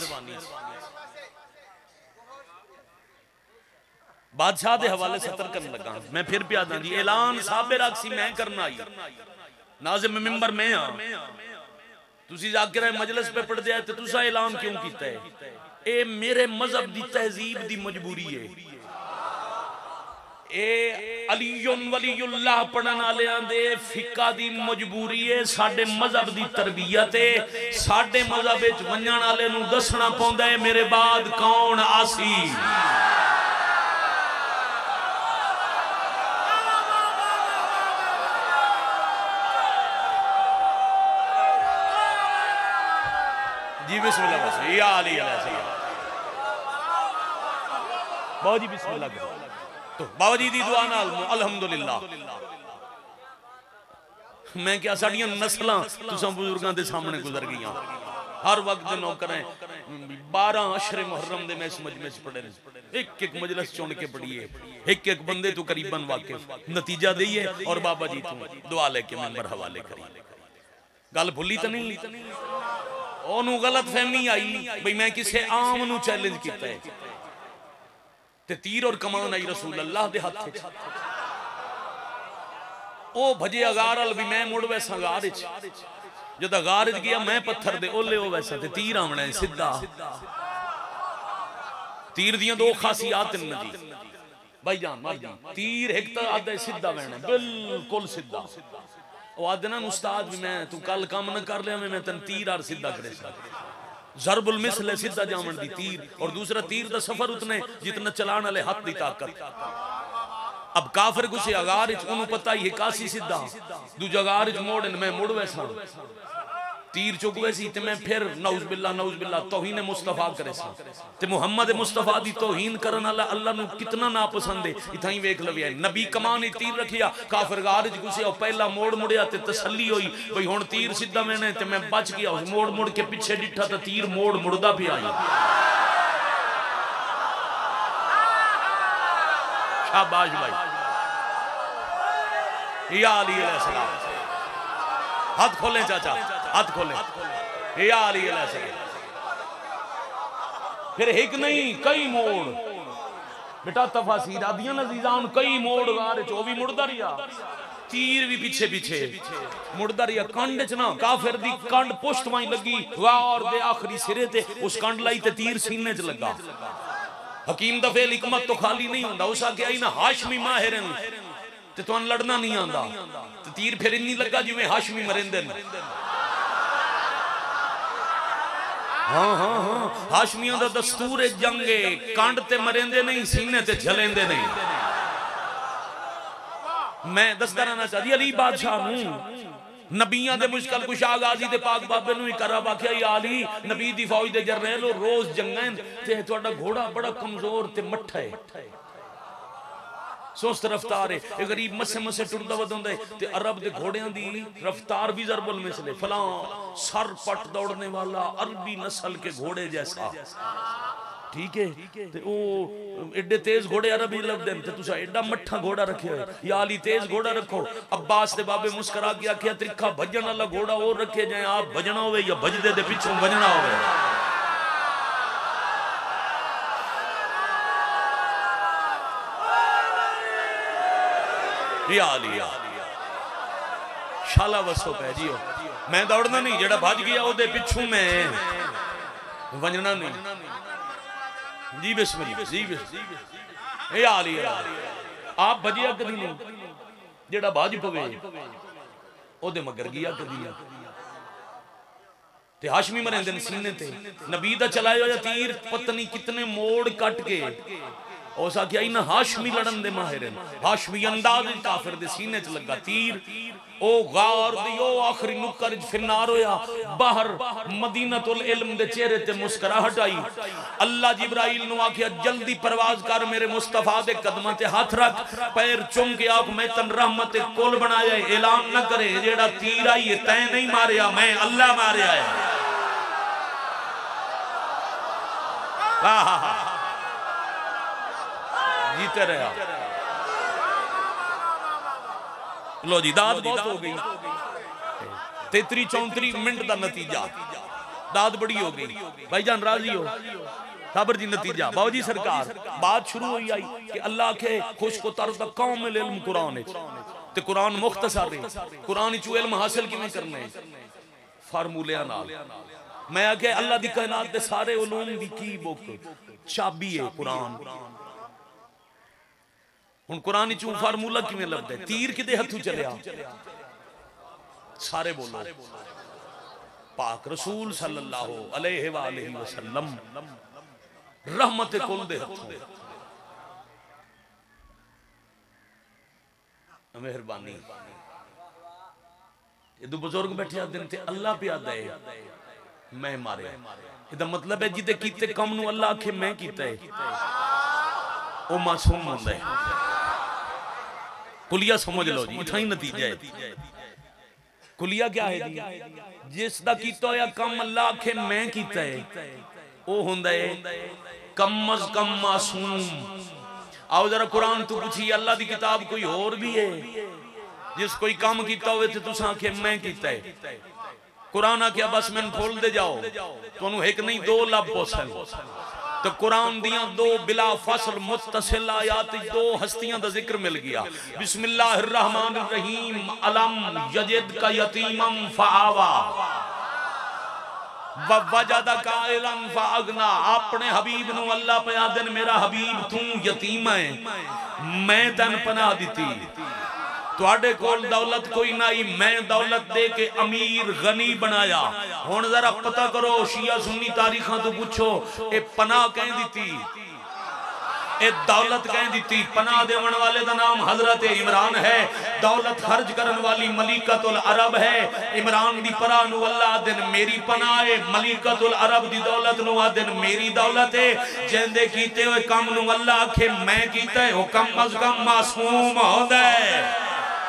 [SPEAKER 1] बादशाह के हवाले सतर करने लगा। मैं फिर प्यादा जी ऐलान साबे रखसी मैं करना आई। नाज़िम मिंबर में हाँ तुसी जाकर मजलिस पे पढ़ दिया तो तुसा ऐलान क्यों किया है? ए मेरे मजहब दी तहजीब दी मजबूरी है। ए अलीयुन वलीयुल्लाह पढ़न वालियां दे फिका दी मजबूरी है। साडे मजहब दी तरबियत है। साडे मजहब विच वंजण वाले नूं दसना पौंदा है मेरे बाद कौन आसी। जी बिस्मिल्लाह या अली बाबा जी बिस्मिल्लाह तो बाबा जी दी दुआ नाल अल्हम्दुलिल्लाह मैं क्या साडियां नस्लां तुसां बुजुर्गां दे सामने गुजर गईयां। हर वक्त नौकर बारह अशरे मुहर्रम दे मैं इस मजमे च पढ़े एक एक मजलिस चुन के पढ़िए एक एक बंदे तो करीबन वाकिफ नतीजा दईए और बाबा जी तू दुआ लेके मिंबर हवाले करिए। गल भुली तो नहीं ओनू गलत फहमी आई भाई मैं किसी आम नू चैलेंज किया है ते तीर और कमान आई रसूल अल्लाह दे हाथ च ओ भजे अगार अल भी मैं मुड़ वैसा गार च जद अगार च गया मैं पत्थर दे ओले ओ वैसा ते तीर आवना है सीधा। तीर दियां दो खासियत न जी भाई जान भाई जान तीर एक तो आधा सीधा बहना बिल्कुल सीधा। आदना उस्ताद भी मैं तू कल काम न कर लिया मैं मैं तेन तीर आर सीधा करे जरबुल मिसल सीधा जामन दी तीर और दूसरा तीर दा सफर उतने जितना चलाने वाले हाथ दी ताकत। अब काफिर गुस्से अगार उन्होंने पता ही कासी सीधा दूजा अगार मोड़ मैं मुड़ वैसा तीर चुक वैसी ते मैं फिर नौज बिल्ला नौज बिल्ला तौहीन मुस्तफा करे सा ते मुहम्मद मुस्तफा दी तौहीन करन वाला अल्लाह नु कितना नापसंद है। इथा ही वेख लविया नबी कमान ही तीर रखिया काफिर गार च घुसिया पहला मोड़ मुड़िया ते तसल्ली होई भाई हुण तीर सीधा मैंने ते मैं बच गया। उस मोड़ मुड़ के पीछे डिठा ते तीर मोड़ मुड़दा पिया। शाबाश भाई या अली अलैहि सलाम हाथ खोले चाचा हाथ खोले या अली अलैहि सलाम। फिर एक नहीं कई मोड़ बेटा तफासीर आदियां नजीजान कई मोड़ गार चो भी मुड़दा रिया तीर भी पीछे पीछे मुड़दा रिया। कंड च ना काफिर दी कंड पुश्त वाई लगी वार दे आखिरी सिरे ते उस कंड लाई ते तीर सीने च लगा। हकीम दा फेल हिकमत तो खाली नहीं होंदा। उस आके आई ना हाशमी माहिरन ते तुहानू लड़ना नहीं आंदा ते तीर फिर इन्नी लगा जिवें हाशमी मरिंदे ने। हाँ हाँ हाँ हाशमियों दा दस्तूर जंगे कंड ते मरेंदे नहीं सीने ते जलेंदे नहीं। मैं दसदा रहना चाहती अली बादशाह नूं नबियां दे मुश्किल कुशा गाजी दे पाक बाबे नूं करब आख्या या अली नबी दी फौज दे जरनैल रोज जंगन ते तुहाडा घोड़ा बड़ा कमजोर ते मट्ठा है, सुस्त रफ्तार है, गरीब मसे मसे टुरदा वधोंदा है ते अरब दे घोड़ियां दी रफ्तार भी ज़रबुल मिसले फलां सर पट दौड़ने वाला अरबी नस्ल के घोड़े जैसा, ठीक है। ते ओ एडे तेज घोड़े अरब ही लभदे ते तुसा एडा मट्ठा घोड़ा रखे हो, या अली तेज घोड़ा रखो। अब्बास दे बाबे मुस्कुरा के आख्या त्रिखा भजन वाला घोड़ा और रखे जाए, आप भजना होवे या भजदे दे पिछों भजना होवे। या अली शाला वसो पै जियो, मैं दौड़ना नहीं, जेड़ा भज गया ओदे पिछों मैं वजना नहीं। जी बिस्मिल्लाह जी बिस्मिल्लाह। ए आली आप भजिया कदी नहीं, जेड़ा बाज पवे ओदे मगर गया कदी नहीं। ते हाशमी मरेंदे ने सीने ते नबी दा चलाया होया तीर पत्नी कितने मोड़ कट के उस आख्या इन हाशमी लड़न दे माहिर हैं, हाशमी अंदाज काफिर दे सीने च लगा तीर, ओ गार दी ओ आखिरी नुक्कर फिरनार होया, बाहर मदीनतुल इल्म दे चेहरे ते मुस्कुराहट आई। अल्लाह जिब्राइल नु आख्या जल्दी परवाज कर, मेरे मुस्तफा दे कदमां ते हाथ रख, पैर चुम के आख मैं तन रहमत दे कुल बनाया है, ऐलान न करे जेड़ा तीर आई है तै नहीं मारिया, मैं अल्लाह मारिया है। आहा जीते रहा। लो जी दाद बहुत हो गई, तेतरी चौंतरी मिनट का नतीजा, दाद बड़ी हो गई। भाईजान राजी हो साबर जी, नतीजा बाबू जी सरकार बात शुरू हुई आई कि अल्लाह के खुश को तरफ कौम में इल्म कुरान ते कुरान मुख्तसर है, कुरान चू इल्म हासिल किवें करना है फार्मूलियां नाल। मैं आखे अल्लाह दी कायनात दे सारे उलूम दी की बुक चाबी है कुरान। हुण कुरान चू फार्मूला किवें लभदा है, तीर किदे हथों चलिया, सारे बोलो पाक रसूल सल्लल्लाहु अलैहि वालैहि वसल्लम रहमत कुल दे हथों। मेहरबानी ये दो बुजुर्ग बैठे दिन ते अल्लाह पे आदा है मैं मारे, इदा मतलब है जिदे कीते कम नु अल्लाह आखे मैं कीता है ओ मासूम होंदा है। कुलिया समझ लो जी, इतना ही नतीजा है। कुलिया क्या है जी, जिस दा कीता होया कम अल्लाह आखे मैं कीता है ओ हुंदा है कम अज कम मासूम। आओ जरा कुरान तू पूछी अल्लाह दी किताब कोई और भी है जिस कोई काम कीता होवे ते तुसां आखे मैं कीता है। कुरान आख्या बस मैनू खोल दे जाओ, तुहानू एक नहीं दो लब पोसन। तो कुरान दियां दो बिला फसल मुत्तसिल आयात दो हस्तियां दा जिक्र मिल गया। बिस्मिल्लाहिर रहमानिर रहीम अलम यजिद का यतीमम फआवा व वजदका इलन फअगना। अपने हबीब नु अल्लाह पे आदन मेरा हबीब तू यतीम है मैं तन पनाह दिती, तुहाडे कोल दौलत कोई नहीं मैं दौलत दे के अमीर गनी बनाया। हुण जरा पता करो शिया सुन्नी तारीखां तो पूछो ए पनाह कह दी, ए दौलत कह दी। पनाह देवन वाले दा नाम हजरत इमरान है, दौलत खर्च करन वाली मलिकतुल अरब है। इमरान दी परा नु अल्लाह दिन मेरी पनाह है, मलिकतुल अरब दी दौलत नु दिन मेरी दौलत है। जेंदे कीते हुए काम नु अल्लाह आखे मैं कीता है, ओ कम अज कम मासूम होंदा है।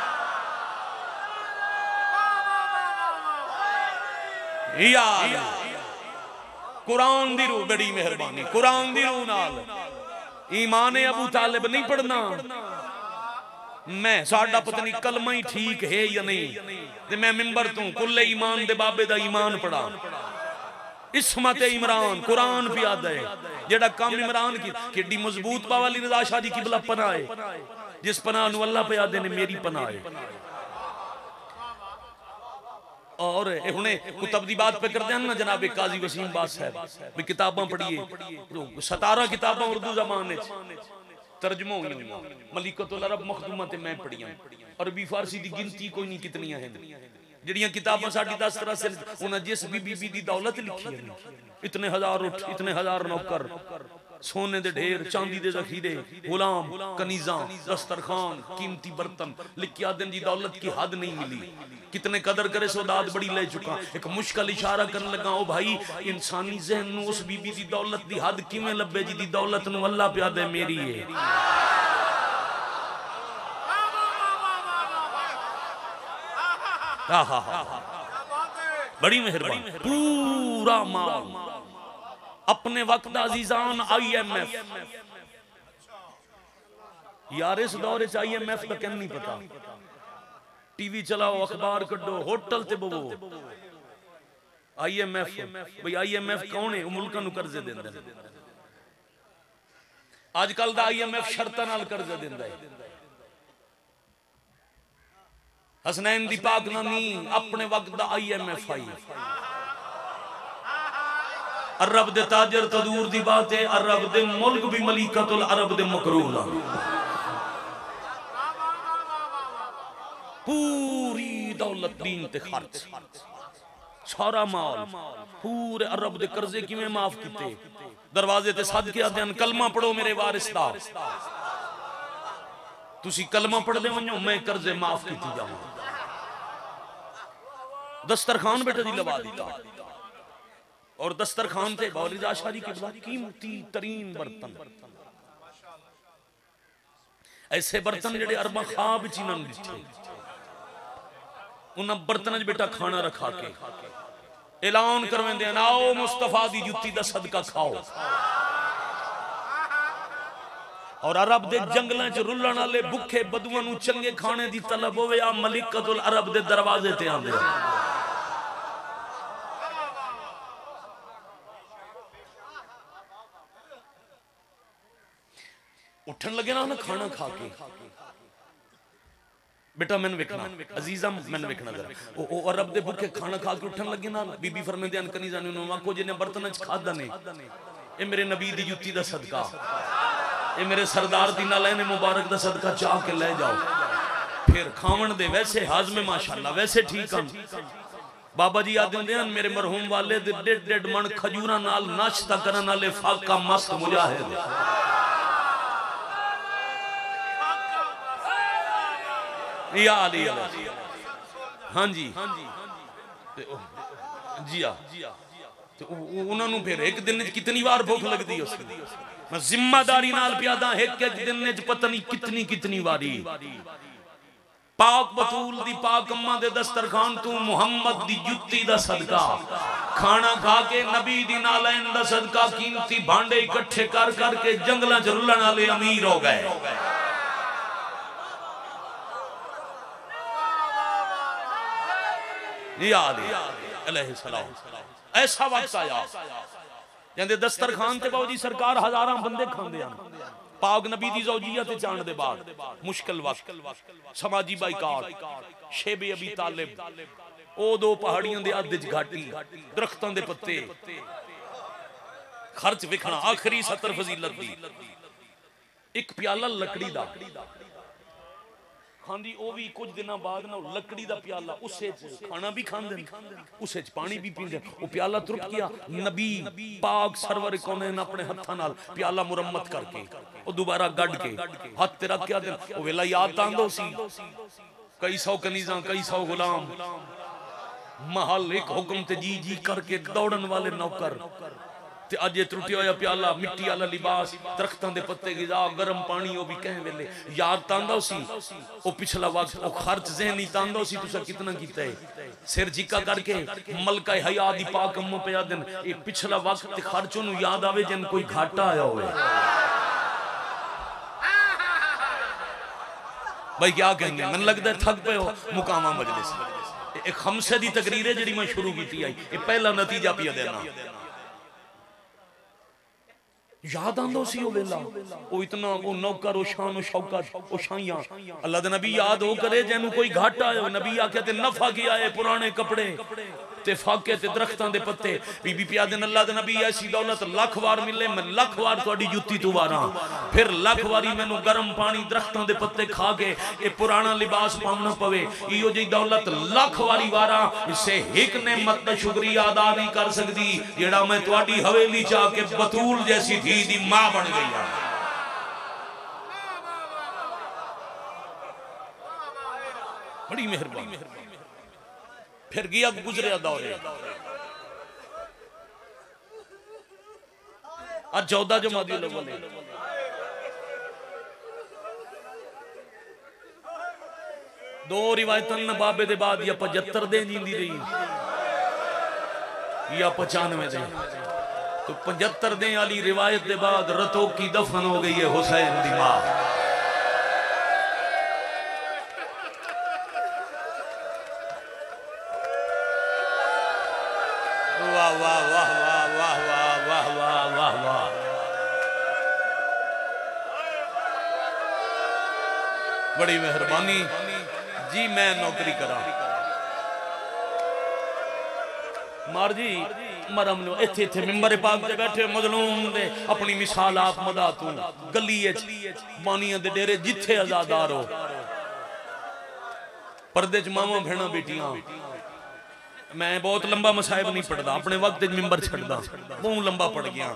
[SPEAKER 1] यार कुरान दी रूह बड़ी मेहरबानी, कुरान दी रूह नाल ईमान अबू तालिब नहीं पढ़ना। मैं साडा पता नहीं कलमा ही ठीक है या नहीं, ते मैं मिंबर तू कुल्ले ईमान दे बाबे दा ईमान पढ़ा। इस्मत इमरान कुरान पे आदा है, जेड़ा काम इमरान की किड्डी मजबूत पावाली रजा शाह जी किबला पनाह है, जिस पनाह नु अल्लाह पे आदे ने मेरी पनाह है। और हुणे कुतब दी बात पे करते हैं ना जनाब काजी वसीम बात साहब भी किताबां पढ़िए, सतारह किताबां उर्दू ज़बान तर्जमा हुई मलिकतुल अरब मखदूमा ते मैं पढ़ियां, अरबी फारसी दी गिनती कोई नहीं कितनियां हैं जिहड़ियां किताबां साडी दस तरह से उन्हें जिस भी बीबी दी दौलत लिखी है, इतने हजार उठ इतने हजार नौकर सोने दे ढेर, चांदी दे जखीरे, गुलाम, कनीजा, दस्तरखान, कीमती बर्तन। लिखिया दिन जी दौलत की हद नहीं मिली, कितने कदर करे सौदाद बड़ी ले चुका। एक मुश्किल इशारा करने लगा, ओ भाई इंसानी जहन नू उस बीबी दी दौलत दी हद किवें लब्बे जी दी दौलत नू अल्लाह प्या दे मेरी है। बड़ी मेहरबानी। पूरा माल अपने वक्त अजीजान आई एम एफ यार, इस दौर च आई एम एफ का क्या नहीं पता। टीवी चलाओ, अखबार कड्डो, होटल ते बवो, आई एम एफ। भाई आई एम एफ कौन है? मुल्कां नूं कर्जे देंदा है। अजकल दा आई एम एफ शर्तां नाल कर्जा देंदा है। हसनैन दी पाक नामी अपने वक्त दा आई एम एफ आई। अरब दे ताजर तो दूर दी बात है, अरब दे मुल्क भी मलिकतुल अरब दे मकरूल। पूरी दौलत दीन ते खर्च, सारा माल, पूरे अरब दे कर्जे किवें माफ कीते। दरवाजे ते सद के आदे कलमा पढ़ो मेरे वारिस दा, तुसी कलमा पढ़दे वणो मैं कर्जे माफ कीती जावां। दस्तरखान बेटा जी लवा दिता, और दस्तरखान थे बौलिदा शादी के बाद कीमती तरीन बर्तन, ऐसे बर्तन जेडे अरबा ख्वाब च ना दिखे। उन बर्तन च बेटा खाना रखा के ऐलान करवेंदे, आओ मुस्तफा दी जुत्ती दा सदका खाओ। और अरब दे जंगलों च रुलण वाले भुखे बदुआं नूं चंगे खाने दी तलब होवे, आ मलिकतुल अरब दे दरवाजे ते आंदे। उठन लगे ना खाना खा के, बेटा मैंने वेखना अजीजा, मैंने वेखना जरा ओ, ओ अरब दे भुखे खाना खा के उठन लगे ना, बीबी फरमांदे अन कनीजा ने आखो जिन्हें बर्तन च खादा ने, ये मेरे नबी दी जुत्ती दा सदका, ये मेरे सरदार दी नालैन मुबारक दा सदका, चाह के ले जाओ। फिर खावन दे वैसे हाजमे माशाअल्लाह वैसे ठीक हैं। बाबा जी याद दिंदे मेरे मरहूम वाले दे डेढ़ डेढ़ मन खजूरा नाल नाश्ता करन वाले फाका मस्त मुजाहिद। या अली हाँ जी जी आ उन्होंने फिर एक दिन कितनी बार भूख लगती है उसकी, मैं जिम्मेदारी नाल प्यादा एक एक दिन पता नहीं कितनी कितनी बारी। पाक बतूल दी पाक अम्मा दे दस्तरखान तू मुहम्मद दी जुत्ती दा सदका, खाना खा के नबी दी नालैन दा सदका, कीमती भांडे इकट्ठे कर करके जंगलां च रुलण वाले अमीर हो गए। ऐसा वक्त आया कहते दस्तरखान ते बाबू जी सरकार हजारां बंदे खांदे हैं, पाक नबी दी ज़ौजियत ते जान दे बाद मुश्किल वक्त, समाजी बाइकाट, शेबे अबी तालिब, ओ दो पहाड़ियां दे अद्ध च घाटी, दरख्तां दे पत्ते, खर्च विखना आखिरी सतर फजीलत दी, एक प्याला लकड़ी दा खांदी, ओ भी कुछ दिनों बाद ना लकड़ी दा प्याला, उसे खाना भी खांदे, उसे पानी भी पींदे। वो प्याला तुरट गया, नबी पाक सरवर कौनैन अपने हत्थां नाल प्याला मुरम्मत करके ओ दोबारा गड के हाथ ते रख के आदे ओ वेला याद तांदो सी, कई सौ कनीजा कई सौ गुलाम, महल एक हुक्म ते जी जी करके दौड़न वाले नौकर, ते अज ये त्रुटिया होया प्याला, मिट्टी वाला लिबास, दरख्तां दे पत्ते गिजा, गर्म पानी, ओ भी कह वेले याद तांदा सी। ओ पिछला वक्त ओ खर्च ज़हनी तांदा सी, तुसा कितना कीता है, सिर झिका करके मलका हया दी पाक अम्मा पे आदन ए पिछला वक्त ते खर्च ओनू याद आवे जन कोई घाटा आया होवे। भाई क्या कहेंगे, मन लगदा थक पे हो मुकामा मजलिस। एक खमसे दी तकरीर है जेडी मैं शुरू कीती आई, ए पहला नतीजा पिया देना याद आंदो सी ओ वेला, ओ इतना ओ नौकर ओ शान ओ शौकत ओ शाइयां, अल्लाह दे नबी याद हो करे जैनू कोई घाटा आयो, नबी आखे ते नफा किया है पुराने कपड़े, ते फाके ते दरख्तां दे पत्ते। बीबी पिया दिन अल्लाह दे नबी ऐसी दौलत लख वार मिले मैं लख वार तुहाडी जुत्ती तू वारां, फिर लख वारी मैनू गर्म पानी दरख्तां दे पत्ते खा के ये पुराना लिबास पाउना पवे, इहो जी दौलत लख वारी वारा इसे एक नेमत दा शुक्रिया अदा नहीं कर सकदी जेड़ा मैं तुहाडी हवेली च आके बतूल जैसी धी दी मां बन गई हां। बड़ी मेहरबानी। फिर गया गुजरिया दौरे, आज चौदह जमादियुल अव्वल दो रिवायतन बाबे दे बाद या पचहत्तर दिन जींदी रही या पचानवे दिन, तो पचहत्तर दिन वाली रिवायत के बाद रतों की दफन हो गई है हुसैन दी मां। वाह वाह वाह वाह वाह वाह वाह वाह वाह। बड़ी मेहरबानी जी, मैं नौकरी करा मार जी मरम नो इथे इथे मिंबर पाक ते बैठे मजलूम दे अपनी मिसाल आप मदा तू गली बानियां दे डेरे जिथे आजादार हो पर्दे च मावा भेणा बेटियां। मैं बहुत लंबा मसाहिब नहीं पढ़ता, अपने वक्त मिंबर छड़दा बहुत लंबा पढ़ गया।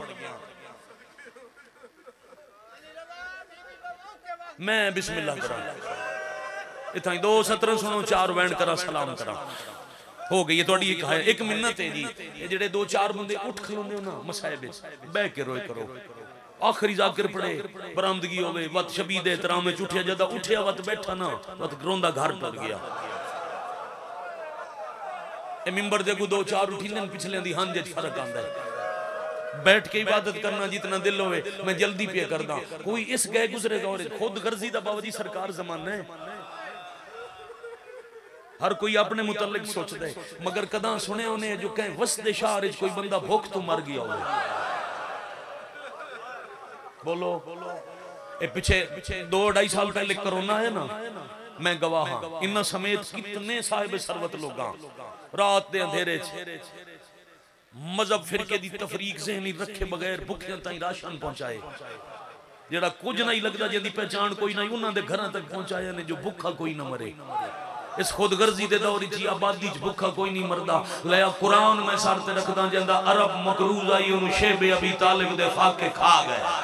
[SPEAKER 1] मैं बिस्मिल्लाह करा इतना दो सत्रह सुनो चार वैंड करा सलाम करा हो गई है थोड़ी एक है एक मिन्नत है जी। ये जेडे दो चार बंदे उठ खलोंदे हो ना मसाहिब बह के रोए करो, आखिरी जाकिर पड़े बरामदगी होवे वत शबी दे एहतराम में उठिया जदा उठिया वत बैठा ना वत रोंदा घर टूट गया। ए मिंबर दे को दो चार उठीने पिछले दी हंज फर्क आंदा है। बैठ के इबादत करना जितना दिल होवे मैं जल्दी पे करदा, कोई इस गए गुजरे दौर खुद गर्जी दा बाबा जी सरकार जमाना है, हर कोई अपने मुतल्लिक सोचदा है। मगर कदा सुने उन्हें जो कहे वसदे शहर कोई बंदा भूख तो मर गया हो। बोलो ए पीछे दो ढाई साल पहले कोरोना है ना, मैं गवाह हाँ इन्ना समेत कितने साहिब सरवत लोग रात दे अंधेरे मजहब फिरके दी तफरीक ज़हनी रखे बगैर भुखियां ताई राशन पहुंचाए, जेड़ा कुछ नहीं लगता जिंदी पहचान कोई नहीं उन्हां दे घरां तक पहुंचाया ने जो भुखा कोई ना मरे। इस खुदगर्जी दे दौर च आबादी च भुखा कोई नहीं मरदा। लया कुरान में सर ते रखदा जांदा अरब मकरूज आई ओनु शेबे अबी तालिब दे फाके खा गए।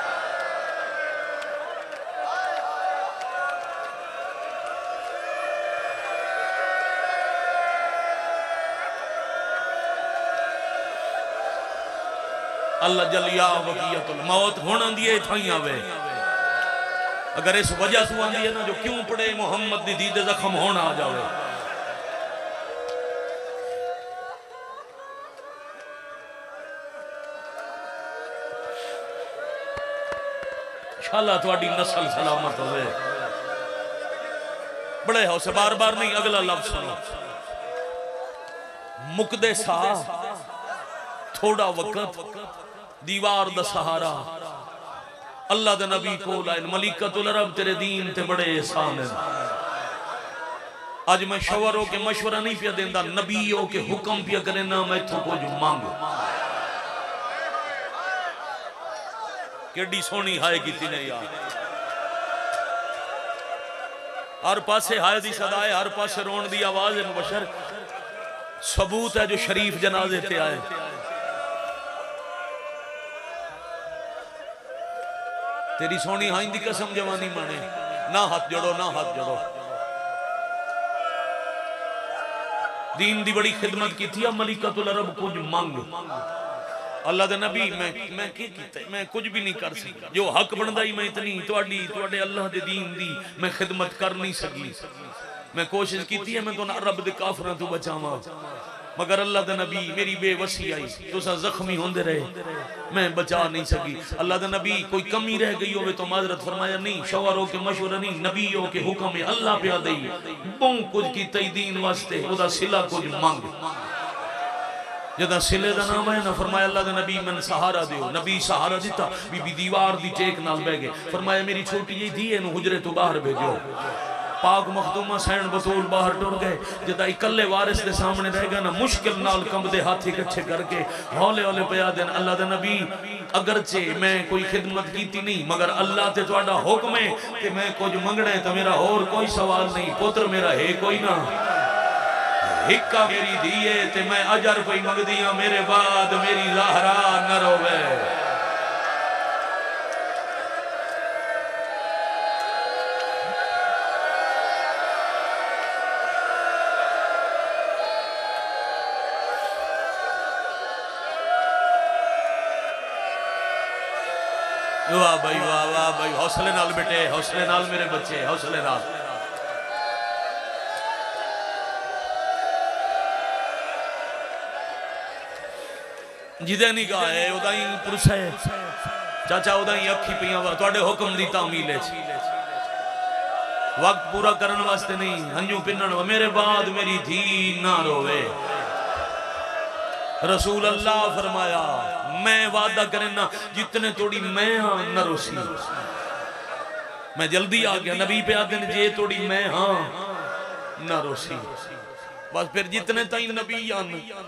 [SPEAKER 1] अल्लाह जलिया वकियतुल मौत होना दिए थाई आवे। अगर इस वजह से आंदी है ना जो क्यों पड़े मोहम्मद दी दीद जख्म होना आ जावे। इंशाअल्लाह थोड़ी नस्ल सलामत होवे। बड़े हौसले बार बार नहीं अगला लफ्ज सुनो। मुकदे सा थोड़ा वक्त दीवार दा सहारा अल्लाह दे नबी कोल आए मलिकतुल अरब तेरे दीन ते बड़े एहसान है। आज मैं शवर हो के मशवरा नहीं पिया देंदा, नबी हो के हुक्म पिया करे ना मैं इथों कुछ मांग। केडी सोहनी हाय कीती ने यार, हर पासे हाय दी सदा है, हर पासे रोन दी आवाज है। मुबशर सबूत है जो शरीफ जनाजे ते आए। तेरी सोनी हाई दी कसम जवानी माने ना हाथ जोड़ो ना हाथ जोड़ो। दीन दी बड़ी खिदमत की थी मलिकतुल अरब कुछ मांग। अल्लाह दे नबी मैं मैं की कीता मैं कुछ भी नहीं कर सकी, जो हक बनदा ही मैं इतनी तुहाडी तुहाडे अल्लाह दे दीन दी मैं खिदमत कर नहीं सकी। मैं कोशिश की थी मैं तो अरब दे काफरां तो बचावां, मगर अल्लाह दे नबी मेरी बेवसी आई तुसा जख्मी होंदे रहे मैं बचा नहीं सकी। अल्लाह दे नबी कोई कमी रह गई होवे तो माजरत फरमाया नहीं, शवर हो के मशवरा नहीं, नबी हो के हुक्म है अल्लाह पे दई बहु कुछ कीता दीन वास्ते ओदा सिला कुछ मंग। जदा सिले दा नाम है ना फरमाया अल्लाह दे नबी मन सहारा दियो, नबी सहारा दिता। बीबी दीवार दी टेक नाल बह गए, फरमाया मेरी छोटी जी धी इनु हुजरे तो बाहर भेजो। पाक मखदूमा सैन बतूल बाहर टुर गए। जदा इकल्ले वारिस के सामने रह गया ना, मुश्किल नाल कंबदे हाथ इकट्ठे करके हौले हौले पिया देन, अल्लाह दे नबी अगरचे मैं कोई खिदमत की नहीं, मगर अल्लाह ते तुहाडा हुक्म है कि मैं कुछ मंगना है तो मेरा और कोई सवाल नहीं, पुत्र मेरा है कोई ना, हिक्का मेरी धीए ते मैं अजर कोई मंगदी हाँ, मेरे बाद मेरी ज़हरा न रोवे। वाह भाई वाह वाह भाई, हौसले नाल बेटे, हौसले नाल मेरे बच्चे, हौसले नाल। जिदे नहीं कहा है उदा ही पुरुष है चाचा, उदा ही अखी पिया वा तुहाडे हुक्म दी तामील है, वक्त पूरा करने वास्ते नहीं, हंजू पिनन मेरे बाद मेरी धी ना रोवे। रसूल अल्लाह फरमाया मैं वादा करना जितने थोड़ी मैं हाँ न रोसी, मैं जल्दी आ गया। नबी पे आदन जे थोड़ी मैं हाँ न रोसी, बस फिर जितने ताई नबी आन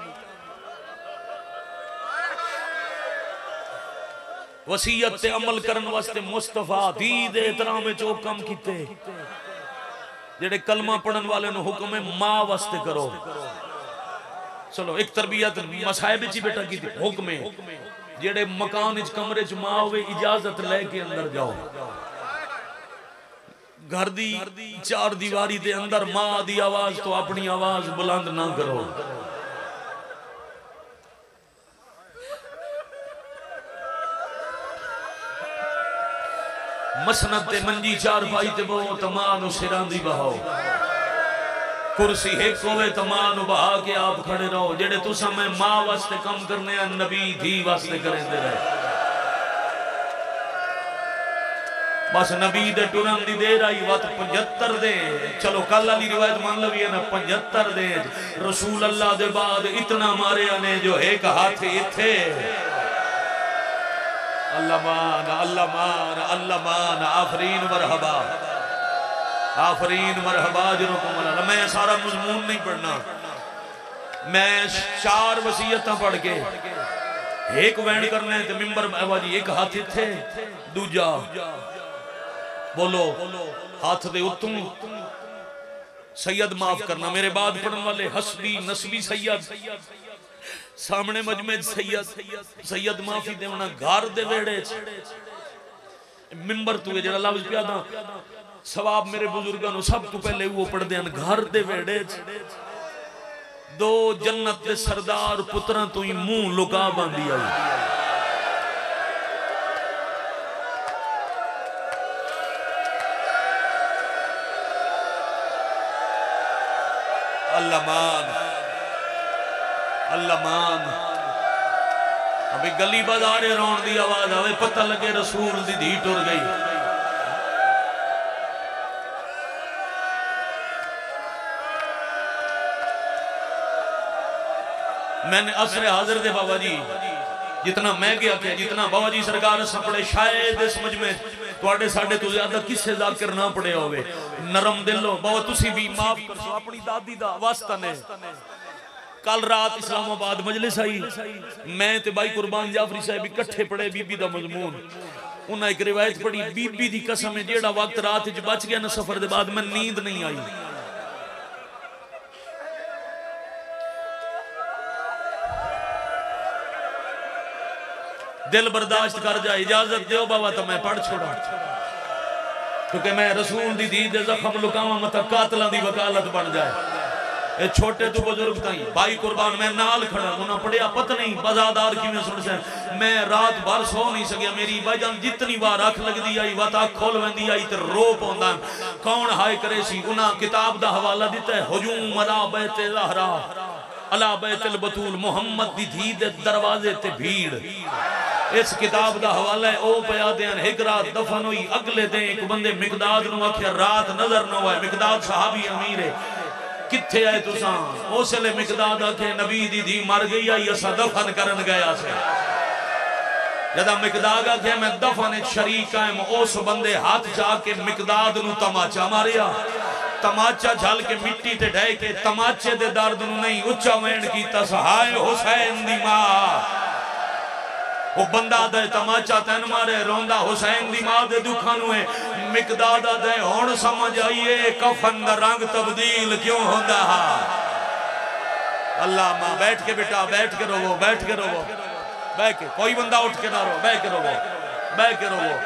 [SPEAKER 1] वसीयत से अमल करने वास्ते मुस्तफा दी दे एहतराम चो कम कीते। जेड़े कलमा पढ़न वाले नु हुक्म है मां वास्ते करो। चलो एक तरबियत मसायब च बेटा की हुक्म है, जेड़े मकान च कमरे च मां होवे इजाजत लेके अंदर जाओ। घर दी चार दीवारी दे अंदर मां दी आवाज तो अपनी आवाज बुलंद ना करो। मसनद ते मंजी चार पाई ते बहुत तमाम सिरां दी बहाओ, कुर्सी एक होवे तमाम बहा के आप खड़े रहो। जेड़े तुसा मैं मां वास्ते कम करने नबी धी वास्ते करेंदे रहे। बस नबी दे टुरन दी देर आई वत पचहत्तर दे, चलो कल वाली रिवायत मान लवी ना पचहत्तर दे रसूल अल्लाह दे बाद इतना मारे ने जो एक हाथ इथे। अल्लाह मान अल्लाह मान अल्लाह मान, आफरीन मरहबा आफरीन मरहबा जरूर। मैं सारा मजमून नहीं पढ़ना, मैं चार वसीयत पढ़ के एक वैन करना है तो मिंबर बाजी एक हाथ इथे दूजा बोलो हाथ दे उत्तों सैयद माफ करना, मेरे बाद पढ़ने वाले हसबी नसबी सैयद, सामने मजमे सैयद सैयद माफी देना। घर दे वेड़े मिंबर तू जेड़ा लफ्ज पिया दा सवाब मेरे बुजुर्गों सब तो पहले वो पढ़ते हैं। घर दे वेड़े दो जन्नत के सरदार पुत्रां तो ही मुंह लुका बांधी आई। अल्लाह मान अल्लाह मान। अभी गली बाजारे रोन दी आवाज आवे पता लगे रसूल दी धी टुर गई। मैंने असरे हाजिर दे बाबा जी जितना मैं गया थे, जितना बाबा जी सरकार सपड़े शायद समझ में तुहाडे साडे तो ज्यादा किसे जाकिर ना पड़े होवे। नरम दिल हो बाबा, तुसी भी माफ कर सो अपनी दादी दा वास्ता ने। कल रात इस्लामाबाद मजलिस आई, मैं ते भाई कुर्बान जाफरी साहब इकट्ठे पढ़े बीबी दा मजमून। उन्हें एक रिवायत पढ़ी बीबी दी कसम है जेड़ा वक्त रात च बच गया ना सफर दे बाद मैं नींद नहीं आई। दिल बर्दाश्त कर जाए, इजाजत दो बाबा तो मैं पढ़ छोड़ा, क्योंकि मैं रसूल दी दी दे जख्म लुकावा मत कातलां दी वकालत बन जाए। ए छोटे तो बुजुर्ग ताई भाई कुर्बान मैं नाल खड़ा उन्हें पढ़िया पता नहीं बजादार किवें सुन से मैं रात भर सो नहीं सकिया। मेरी भाईजान जितनी बार अख लगदी आई वत अख खोल वेंदी आई ते रो पौंदा कौन हाय करे सी। उन्हां किताब दा हवाला दिता है हुजूम अला बैत ज़हरा अला बैतुल बतूल, मोहम्मद दी धी दे दरवाजे ते भीड़। इस किताब का हवाला है। ओ पया देन एक रात दफन हुई, अगले दिन एक बंदे मिकदाद नु आख्या रात नजर न होए। मिकदाद सहाबी अमीर है, किथे आए तुसा? उस वेले मिकदाद आखे नबी दी धी मर गई आई असा दफन करन गया से। जदा मिकदाद आखे मैं दफन शरीक है, उस बंदे हाथ जाके मिकदाद नु तमाचा मारिया। तमाचा झल के मिट्टी ते ढह के तमाचे दे दर्द नूं नहीं उच्चा वैन कीता सहाय हुसैन दी मां वो बंदा दे तमाचा तैन मारे रोंदा हुसैन दी मां दे दुखां नूं है मिकदाद दे हुण समझ आईए कफन दा रंग तब्दील क्यों होंदा हा। अल्लाह मां बैठ के बेटा बैठ के रोवो बैठ के रोवो बैठ के कोई बंदा उठ के ना रो बैठ के रोवो बैठ के रोवो।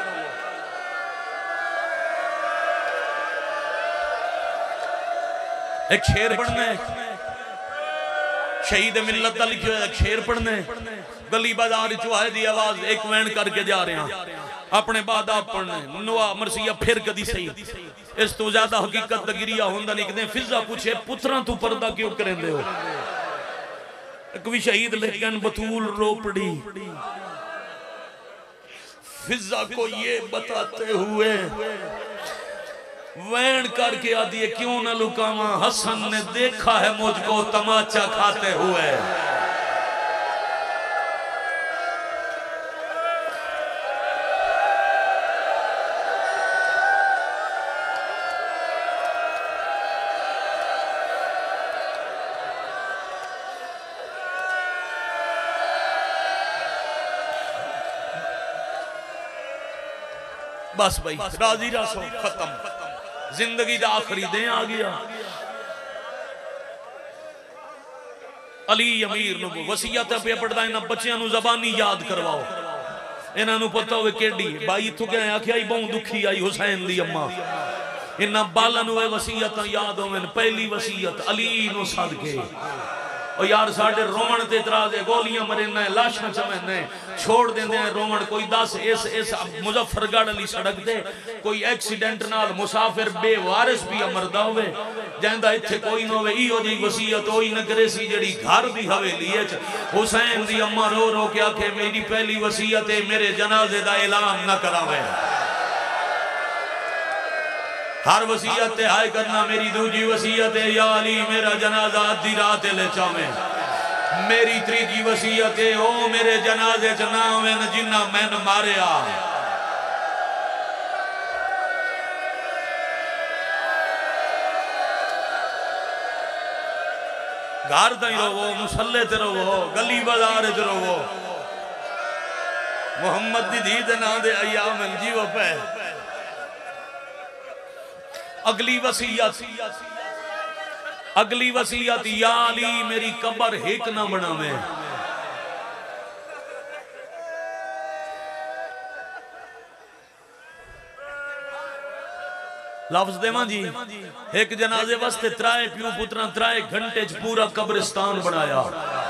[SPEAKER 1] एक शेर पढ़ना है शहीद मिल्लत दा लिखिया है शेर पढ़ना है गली बाजार चुहाए दी आवाज एक वैन करके जा रहे हैं अपने बाद आप पढ़ने नुआ मरसिया फिर कदी सही इस तो ज्यादा हकीकत दा गिरिया होंदा नहीं कि फिजा पूछे पुत्रां तू पर्दा क्यों करेंदे हो। एक भी शहीद लेकिन बतूल रो पड़ी फिजा को ये बताते हुए वैन करके आदि है क्यों न लुकावा हसन ने देखा है मुझको तमाचा खाते हुए। बस भाई राजी रासो खत्म जिंदगी दा आखिरी दे आ गया। अली अमीर नु वसीयत पे पढ़दा इना बच्चियां नु ज़बानी याद करवाओ इना नु पता होवे केडी भाई इथों गए आखिया ई बहुत दुखी आई हुसैन दी अम्मा इना बाला नु वसीयत याद होवन। पहली वसीयत अली नु सदके ओ यार साडे रोवण ते इतराज है गोलियां मरना है लाशां चवने छोड़ देंदे हैं रोवण कोई दस इस इस मुजफ्फरगढ़ वाली सड़क ते कोई एक्सीडेंट नाल मुसाफिर बेवारिस भी मरदा होवे जांदा इत्थे कोई ना होवे इहो जी वसीयत होई न करे सी जेड़ी घर दी हवेली च हुसैन दी अम्मा रो रो के आखे मेरी पहली वसीयत है मेरे जनाजे दा ऐलान न करावे। हर वसीयत ते हाय करना मेरी दूजी वसीयत है या अली मेरा जनाजा आधी रात ले चावे। मेरी तीजी वसीयत है ओ मेरे जनाजे च ना होवे न जिन्ना मैन मारिया। घर ताई रोवो मुसल्ले ते रोवो गली बाजार च रोवो मोहम्मद दी धी दे नां दे अयाम जीवो पे। अगली वसीयत अगली वसीयत या अली मेरी कब्र हिक ना बनावे। लफ्ज देवा जी एक जनाजे वास्ते त्राए प्यू पुत्रा त्राए घंटे च पूरा कब्रिस्तान बनाया।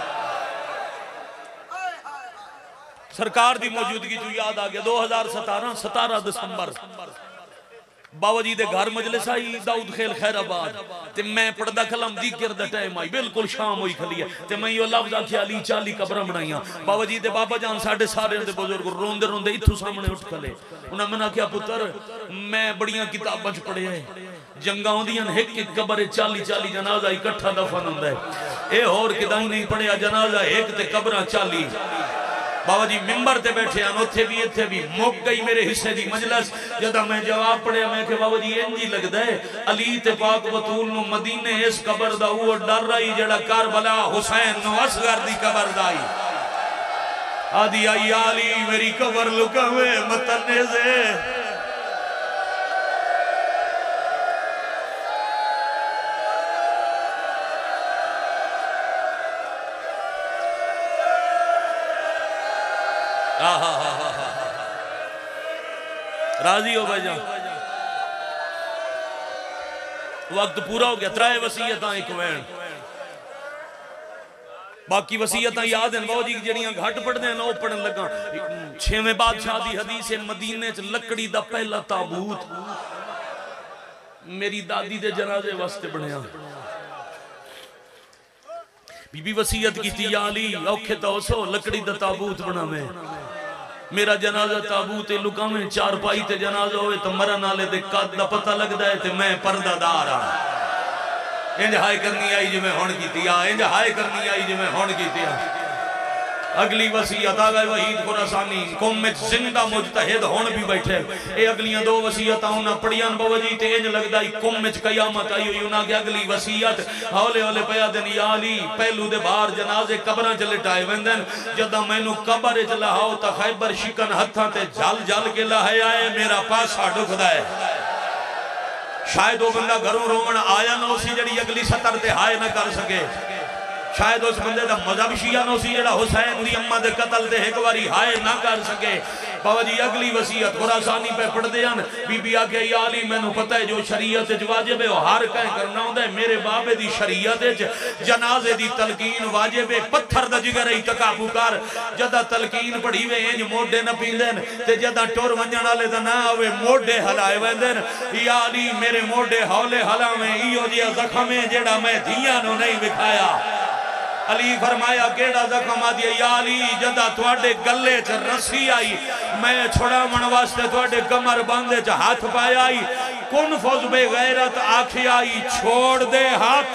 [SPEAKER 1] सरकार की मौजूदगी जो याद आ गया दो हजार सतारह सतारह दिसंबर बाबा जी दे घर मजलिस आई दाऊद खेल खैराबाद ते मैं पढ़दा खलम जिक्र दा टाइम आई बिल्कुल शाम होई खली है ते मैं यो लफ्ज आखिया अली चालीस कब्रां बनाईयां बाबा जी दे बाबा जान साडे सारे दे बुजुर्ग रोंदे रोंदे इथों सामने उठ खले उन्हां मैनूं आखिया पुत्र मैं बड़ियां किताबां च पढ़िया है जंगां होंदियां एक एक कब्र चालीस चालीस जनाजा इकट्ठा दफन हुंदा है ए होर किदां नहीं पढ़िया जनाजा एक ते कब्रां चालीस। बाबा जी मिंबर ते बैठे हैं उथे भी इथे भी मुक गई मेरे हिस्से दी मजलिस जदा मैं जवाब पढ़िया मैं कि बाबा जी इंज ही लगदा है अली ते पाक बतूल नु मदीने इस कब्र दा वो डर रही जेड़ा करबला हुसैन नु असगर दी कब्र दा आई आदि आई अली मेरी कब्र लुकावे मतने से। राजी हो भाई जान वक्त पूरा हो गया त्राए वसीयत एक वैन बाकी वसीयत याद हैं बाबा जी जड़ियां घट पढ़ते हैं वो पढ़न लगा। छेवें बादशाह दी हदीस है मदीने च लकड़ी दा पहला ताबूत मेरी दादी दे जनाजे वास्ते बनया। बीबी वसीयत की अली औखे तो सो लकड़ी दा ताबूत बनावे मेरा जनाजा ताबूत लुकावे चार पाई ते जनाजा होए तो मरन वाले दे कद दा पता लगदा है ते मैं पर्दादार हां इंज हाय करनी आई जिवें हुण कीती आ इंज हाय करनी आई जिवें हुण कीती आ अगली वसीयत आ गई वहीद खुरासानी कौम में जिंदा मुजतहिद होन भी बैठे ये अगलियां दो वसीयत उन्हें पढ़ियां बवजी ते इंज लगदा ही कौम में कयामत आई हुई उन्हें अगली वसीयत हौले हौले पया दिन या अली पहलू दे बाहर जनाजे कब्रां च लिटाए वेंदन जदा मैनू कब्र च लहाओ ता खैबर शिकन हत्थां ते जल जल के लहाया है मेरा पासा दुखदा है शायद वो बंदा घरों रोवन आया ना उसी जड़ी अगली सतर ते हाय ना कर सके शायद उस बंदे का मजहब शिया नो सी जेड़ा हुसैन दी अम्मा दे कत्ल ते एक बारी हाय ना कर सके बाबा जी अगली वसीयत खुरासानी पे पढ़दे हन बीबी आखे या अली मैनू पता है जो शरीयत च वाजिब है हर कह करना होंदा है मेरे बाबे दी शरीयत च जनाजे दी तलकीन वाजिब है पत्थर दा जिगर है तकाबू कर जदा तलकीन पढ़ी वे इंज मोढे न पींदे ते जदा टुर वंजण वाले दा ना आवे मोढे हलाए वेंदे या अली मेरे मोढे हौले हलावे इहो जिहा जख्म है जेड़ा मैं धीयां नु नहीं विखाया अली फरमाया केड़ा जख्म आ दिया या अली जदा तुहाडे गले च रस्सी आई मैं छुड़ावन वास्ते तुहाडे कमर बांधे च हाथ पाया आई कुन फौज बे गैरत आखी आई छोड़ दे हाथ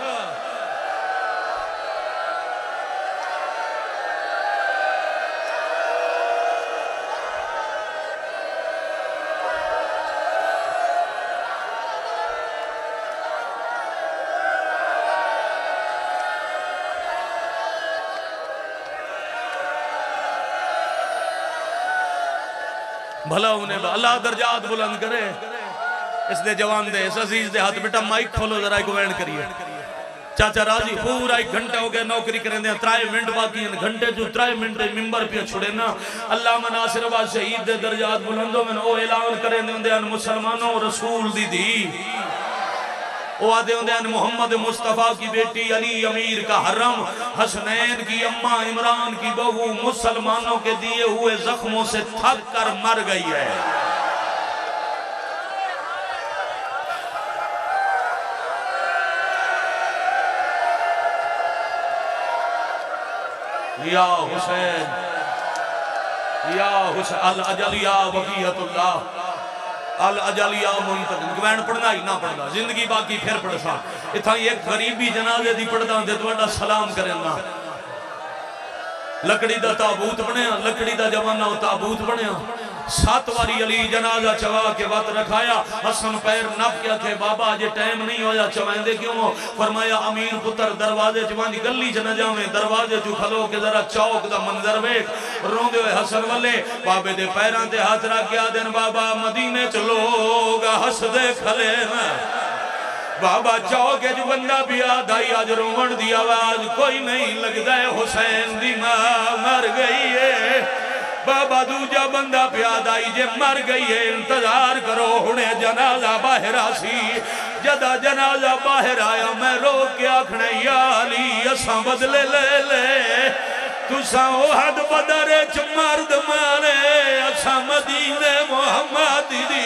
[SPEAKER 1] भला उन्हें अल्लाह दर्जात बुलंद करे इस दे जवान दे इस अजीज दे हाथ बेटा माइक खोलो जरा एक बैंड करिए चाचा राजी पूरा एक घंटा हो गया नौकरी करें दे त्राई मिनट बाकी हैं घंटे जो त्राई मिनट मिंबर पे छुड़े ना अल्लाह मनासिर वा शहीद दे दर्जात बुलंदो में ओ ऐलान करें दे मुसलमानों रसूल दी दी वो आदे होंदे मोहम्मद मुस्तफ़ा की बेटी अली अमीर का हरम हसनैन की अम्मा इमरान की बहू मुसलमानों के दिए हुए जख्मों से थक कर मर गई है या हुसैन या हुसैन अल अजल या वकीयतुल्लाह अल अजलिया मुंतज़िर गवैन पढ़ना ही ना पढ़ना जिंदगी बाकी फिर पढ़सा इतना एक गरीबी जनाजे दी पढ़दा ते तुहाडा सलाम करना लकड़ी दा ताबूत बनया लकड़ी दा जमाना ताबूत बनया सात वारी अली जनाजा चवा के वत रखाया हसन पैर नप के आखे बाबा जे टाइम नहीं होया चवांदे क्यों फरमाया अमीर पुत्र दरवाजे च वंज गली च न जावे दरवाजे च खलो के जरा चौक दा मंजर वेख रोंदे हुए हसन वाले बाबे दे पैरां ते हाथ रख के आदन बाबा मदीने च लोग हसदे खले न बाबा चौक च बंदा भी आदाई अज रोवण दी आवाज कोई नहीं लगदा है हुसैन दी मां मर गई है बाबा दूजा बंदा प्यादा आई जे मर गई है इंतजार करो हुणे जनाजा बाहर आसी जदा जनाजा बाहर आया मैं रोक के आखने या अली असा बदले ले ले तुसा ओहद बदरे च मर्द मारे असा मदीने मोहम्मद दी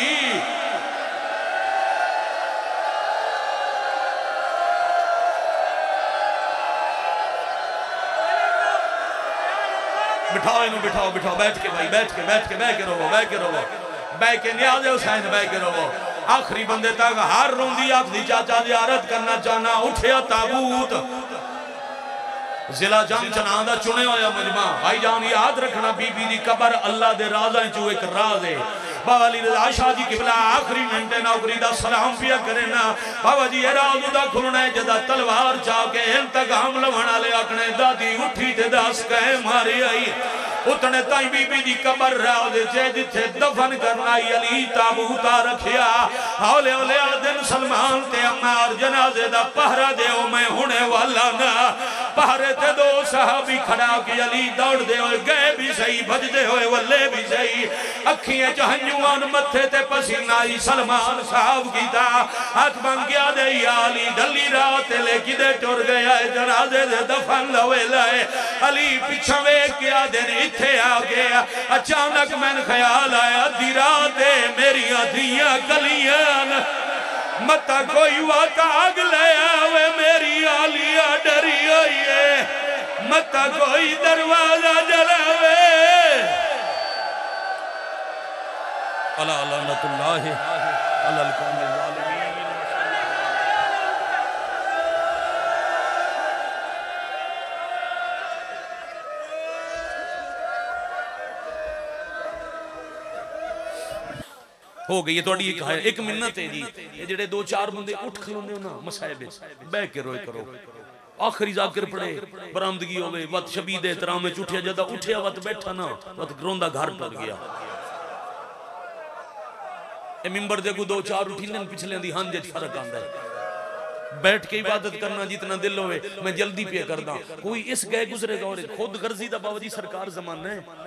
[SPEAKER 1] बिठाओ इन्हों बिठाओ बिठाओ बैठ के भाई बैठ के बैठ के बह के रोवो बह के रोवो बह के न्याज हुसैन बह के रोवो आखिरी बंदे तक हर रोंदी आखदी चाचा जियारत करना चाहना उठिया ताबूत जिला जंग चना दा चुने होया मजमा भाई जान याद रखना बीबी दी कबर अल्लाह दे राज़ां चों एक राज है बाबा अली रज़ा शाह जी किबला आखिरी मिनटे नौकरी दा सलाम पिया करे ना बाबा जी ये राज दा खुलना है जदा तलवार चा के इंतकाम लवण वाले आखने दादी उठी ते दस कह मारी आई उतने ताई बीबी दी कबर राज चे जिथे दफन करना आई अली ताबूता रखिया हौले हौले दिन सलमान ते अम्मार जनाजे दा पहरा देओ मैं हुणे वाला ना पहरे ते दो साहबी खड़ा के अली दौड़दे होए गए भी सही भजदे होए वल्ले भी सही अखियां च हंजुआन मथे ते पसीना आई सलमान साहब कीता हाथ बन गया दे या अली डली रात ले किदे टुर गया जनाजे दे दफन लवे लाए अली पीछे वेख के आदे इथे आ गया अचानक मैन ख्याल आया दी रात मेरी धियां कलियां मता कोई वाता आग ले आवे मेरी आलिया डरी हुई है मता कोई दरवाजा जलावे अला लानतुल्लाह अलल कौमिल ज़ालिमीन हो गई है थोड़ी एक है एक मिन्नत है जी ये जेडे दो चार बंदे उठ खलोंदे हो ना मसायब बह के रोए करो आखिरी जाकिर पड़े बरामदगी होवे वत शबी दे एहतराम में उठिया जदा उठिया वत बैठा ना वत रोंदा घर टुट गया ए मिंबर दे को दो चार उठीने पिछले दी हां जे फर्क आंदा है बैठ के इबादत करना जितना दिल होवे मैं जल्दी पे करदा कोई इस गए गुजरेगा और खुद गर्जी दा बाबा जी सरकार जमाना है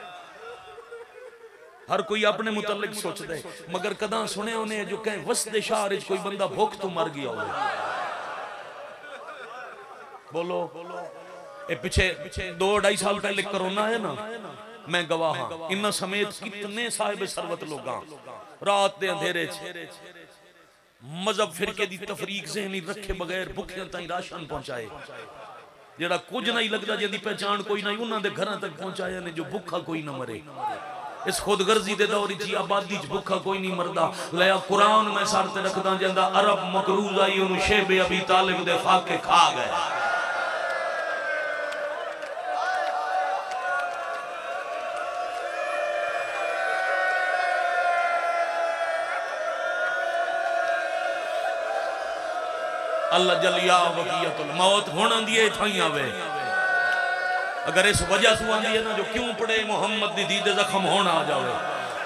[SPEAKER 1] हर कोई अपने मुतल्लिक सोचता है मगर कदा सुने उन्हें जो कहें वसदे शहर कोई बंदा भूख तो मर गया हो बोलो ए पीछे दो ढाई साल पहले कोरोना है ना मैं गवाह हाँ इन समेत कितने साहिब सरवत लोग रात दे अंधेरे मजहब फिरके दी तफरीक ज़हनी रखे बगैर भुखियां ताई राशन पहुंचाए जेड़ा कुछ नहीं लगता जिंदी पहचान कोई नहीं उन्होंने घरों तक पहुंचाया ने जो भुखा कोई ना मरे इस खुदगर्जी दे दौर च आबादी च भुखा कोई नहीं मरदा लिया कुरान में सर ते रखदा जांदा अरब मकरूज आई उन्हें शेबे अबी तालिब दे फाके खा गए अल्लाह जलिया वकियतुल मौत होना दिए थाई आवे अगर इस वजह से आंदी है ना जो क्यों पड़े मोहम्मद दी दीद जख्म होना आ जावे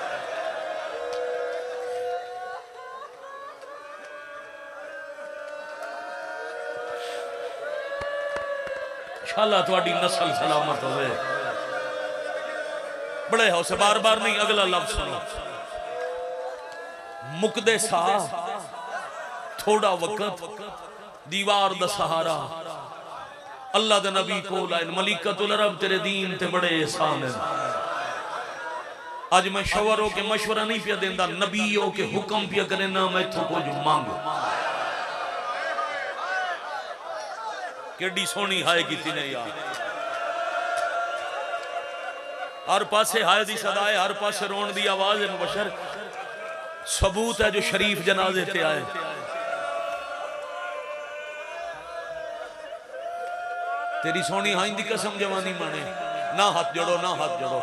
[SPEAKER 1] इंशाअल्लाह तुम्हारी नस्ल सलामत होवे बड़े हो से बार बार नहीं अगला लफ्ज सुनो मुकदे सा थोड़ा वक्त दीवार दा सहारा अल्लाह दे नबी को लाइन मलिकतुल अरब तेरे दीन ते बड़े एहसान है आज मैं शवर हो के मशवरा नहीं पिया देंदा नबी हो के हुक्म पिया करे ना मैं तो कुछ मांग केडी सोनी हाय कीती ने यार हर पासे हाय दी सदा है हर पासे रोन दी आवाज है मुबशर सबूत है जो शरीफ जनाजे ते आए तेरी सोनी हाई दी कसम जवानी माने ना हाथ जोड़ो ना हाथ जोड़ो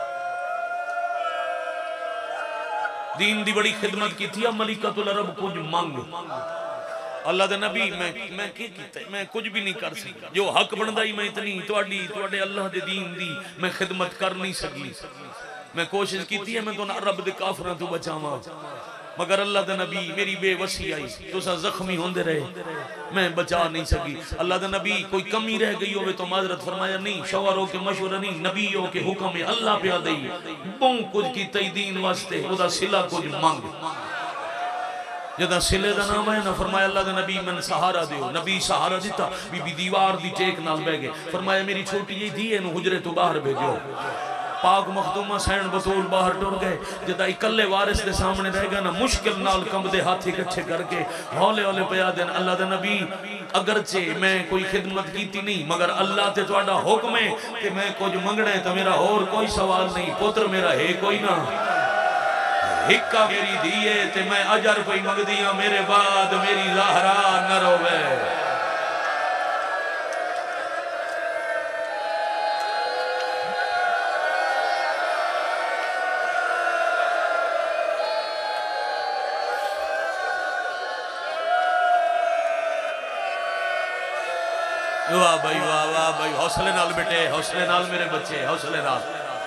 [SPEAKER 1] दीन दी बड़ी खिदमत की थी मलिकतुल अरब कुछ मांग अल्लाह दे नबी मैं मैं की कीता मैं कुछ भी नहीं कर सकी जो हक बनदा ही मैं इतनी तुहाडी तुहाडे अल्लाह दे दीन दी मैं खिदमत कर नहीं सकी मैं कोशिश की थी मैं तो अरब दे काफरां तो बचावां मगर अल्लाह दे नबी मेरी बेवसी आई तुसा जख्मी होंदे रहे मैं बचा नहीं सकी अल्लाह दे नबी कोई कमी रह गई होवे तो माजरत फरमाया नहीं शवर हो के मशवरा नहीं नबी हो के हुक्म है अल्लाह पे दई बहु कुछ कीता दीन वास्ते ओदा सिला कुछ मांग जदा सिले दा नाम है ना फरमाया अल्लाह दे नबी मन सहारा दियो नबी सहारा दिता बीबी दीवार दी टेक नाल बह गए फरमाया मेरी छोटी जी धी नु हुजरे तो बाहर भेजो पाक मखदूमा सैन बतूल बाहर टुर गए जदा इकल्ले वारिस के सामने रह गया ना मुश्किल नाल कंबदे हाथ इकट्ठे करके हौले हौले पया देन अल्लाह दे नबी अगरचे मैं कोई खिदमत कीती नहीं मगर अल्लाह ते तुहाडा हुक्म है कि मैं कुछ मंगना है तो मेरा और कोई सवाल नहीं पुत्र मेरा है कोई ना हिक्का मेरी धी है ते मैं अजर कोई मंगदी हां मेरे बाद मेरी ज़हरा न रोवे वाह भाई वाह वाह भाई हौसले नाल बेटे हौसले नाल मेरे बच्चे हौसले नाल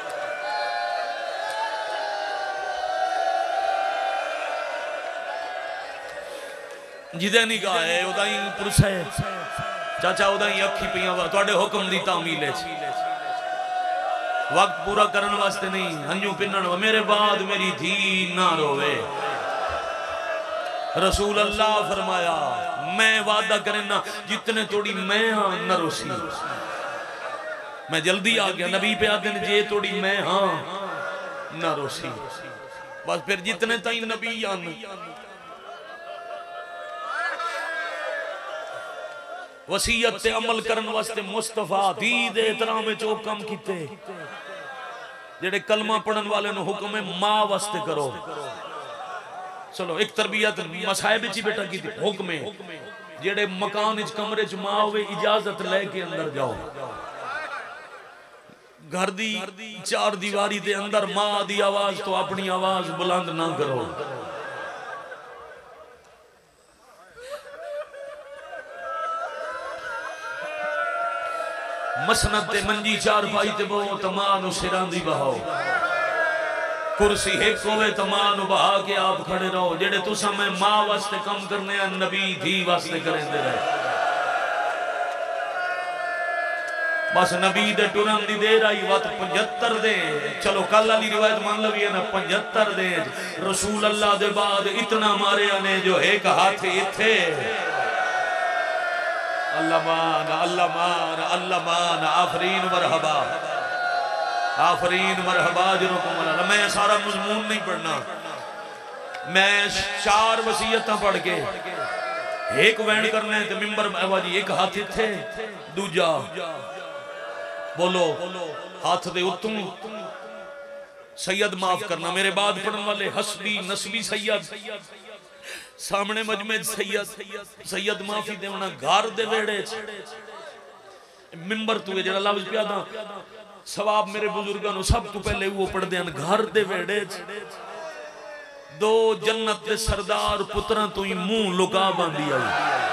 [SPEAKER 1] जिदे नहीं कहा है उदा ही पुरुष है चाचा उदा ही अखी पियां तुहाडे हुक्म दी तामील है वक्त पूरा करने वास्ते नहीं हंजू पिन्नण मेरे बाद मेरी धी ना रोवे रसूल अल्लाह फरमाया मैं वादा करना जितने थोड़ी मैं हाँ न रोसी मैं जल्दी आ गया नबी पे आते जे थोड़ी मैं हाँ न रोसी बस फिर जितने ताई नबी आन वसीयत ते अमल करने वास्ते मुस्तफा दी दे एहतराम चो कम कीते जेड़े कलमा पढ़न वाले नु हुक्म है मां वास्ते करो चलो एक तरबियत मसायब च बेटा की हुक्म है जेड़े मकान च कमरे च मां होवे इजाजत लेके अंदर जाओ घर दी चार दीवारी दे अंदर मां दी आवाज तो अपनी आवाज बुलंद ना करो। मसनद ते मंजी चार पाई ते बहुत मां नु सिरां दी बहाओ। कुर्सी एक होवे तो मां नु बहा के आप खड़े रहो। जेड़े तुसा मैं मां वास्ते कम करने नबी धी वास्ते करेंदे रहे। बस नबी दे टुरन दी देर आई वत पचहत्तर दे। चलो कल वाली रिवायत मान लो ना पचहत्तर दे रसूल अल्लाह दे बाद इतना मारे ने जो एक हाथ इथे। अल्लाह मान अल्लाह मान अल्लाह मान आफरीन मरहबा आफरीन मरहबा जरूर। मैं सारा मजमून नहीं पढ़ना, मैं चार वसीयत पढ़ के एक वैन करना है। मिंबर जी एक हाथ इथे दूजा बोलो हाथ दे उत्तों सैयद माफ करना। मेरे बाद पढ़ने वाले हसबी नसबी सैयद सामने मजमे सैयद सैयद माफी देना। घर दे वेड़े मिंबर तू जरा लफ्ज प्यादा सवाब मेरे बुजुर्गों सब तो पहले वो पढ़ते हैं घर दे वेड़े। दो जन्नत के सरदार पुत्रां तो ही मुंह लुका बांधी आई।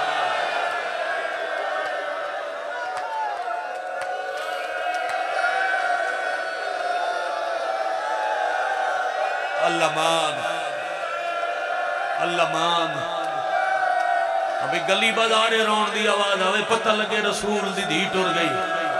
[SPEAKER 1] अल्लाह मान अल्लाह मान। अभी गली बाजारे रोन दी आवाज आवे पता लगे रसूल दी धी टुर गई।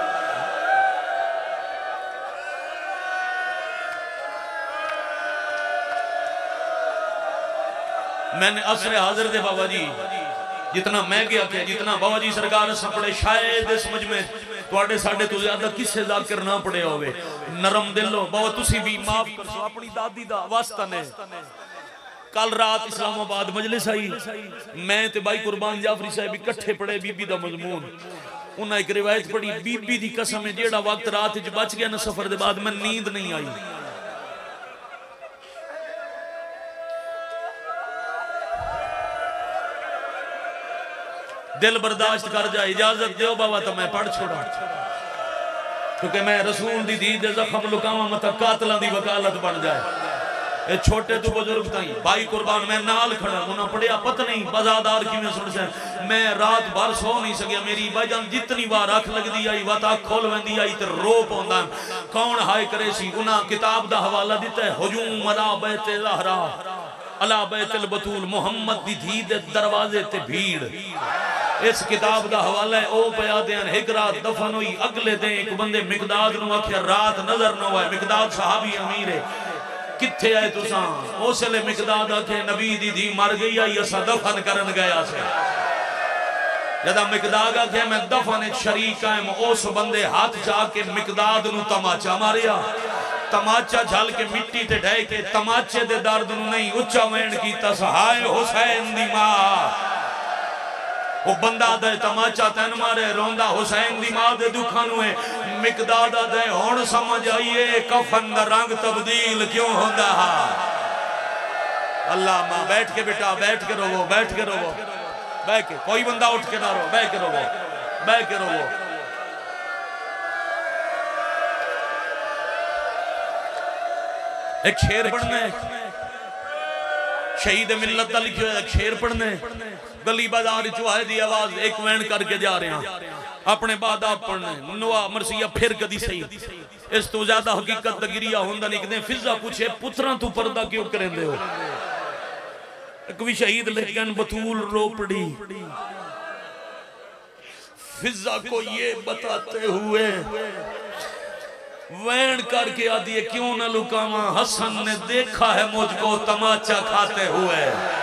[SPEAKER 1] मैंने असरे हाजिर दे बाबा जी जितना मैं गया कि जितना बाबा जी सरकार पढ़े शायद इस समझ में तुहाडे साडे तो ज्यादा किसे जाकिर ना पढ़े होवे। नरम दिल हो बाबा तुसी भी माफ कर सो अपनी दादी दा वास्ता ने। कल रात इस्लामाबाद मजलिस आई मैं ते भाई कुर्बान जाफरी साहब इकट्ठे पढ़े बीबी दा मजमून। उन्हें एक रिवायत पढ़ी बीबी दी कसम है जेड़ा वक्त रात च बच गया ना सफर दे बाद मैं नींद नहीं आई। दिल बर्दाश्त कर जाए इजाजत दो बाबा तो मैं पढ़ छोड़ा क्योंकि मैं रसूल दी दी दे जख्म लुकावा मत कातलां दी वकालत बन जाए। ए छोटे तो बुजुर्ग ताई भाई कुर्बान मैं नाल खड़ा उन्हें पढ़िया पता नहीं बजादार किवें सुन से मैं रात भर सो नहीं सकिया। मेरी भाईजान जितनी बार अख लगदी आई वत अख खोल वेंदी आई ते रो पौंदा कौन हाय करे सी। उन्हां किताब दा हवाला दिता है हुजूम अला बैत ज़हरा अला बैतुल बतूल मोहम्मद दी धी दे दरवाजे ते भीड़। इस किताब का हवाला है ओ पया देन एक रात दफन हुई अगले दिन एक बंदे मिकदाद नु आख्या रात नजर न होए। मिकदाद सहाबी अमीर है किथे आए तुसा उसले मिकदाद आखे नबी दी धी मर गई आई असा दफन करन गया से। जदा मिकदाद आखे मैं दफन शरीक है उस बंदे हाथ जाके मिकदाद नु तमाचा मारिया। तमाचा झल के मिट्टी ते ढह के तमाचे दे दर्द नु नहीं उच्चा वैन कीता सहाय हुसैन दी मां। वो बंदा दे तमाचा तैन मारे रोंदा हुसैन दी मां दे दुखा नु है। मिकदाद दे हुण समझ आईए कफन दा रंग तब्दील क्यों होंदा हा। अल्लाह मां बैठ के बेटा बैठ के रोवो बैठ के रोवो बैठ के कोई बंदा उठ के ना रो बैठ के रोवो बैठ के रोवो। एक शेर पढ़ना है शहीद मिल्लत का लिखे हुआ शेर पढ़ने गली बाजार चुहाए दी आवाज एक वैन करके जा रहे हैं अपने बाद आप पढ़ने नुआ मरसिया फिर कदी सही। इस तो ज्यादा हकीकत तगिरिया होंदा नहीं कि फिजा पूछे पुत्रा तू पर्दा क्यों करेंदे हो। एक भी शहीद लेकिन बतूल रो पड़ी फिजा को ये बताते हुए वैन करके आदि है क्यों न लुकावा हसन ने देखा है मुझको तमाचा खाते हुए।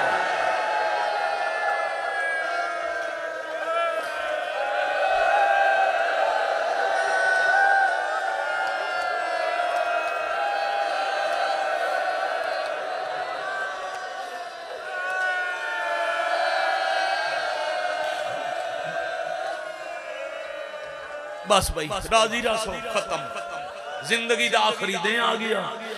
[SPEAKER 1] बस भाई राजी रासो खत्म जिंदगी का आखिरी दिन आ गया।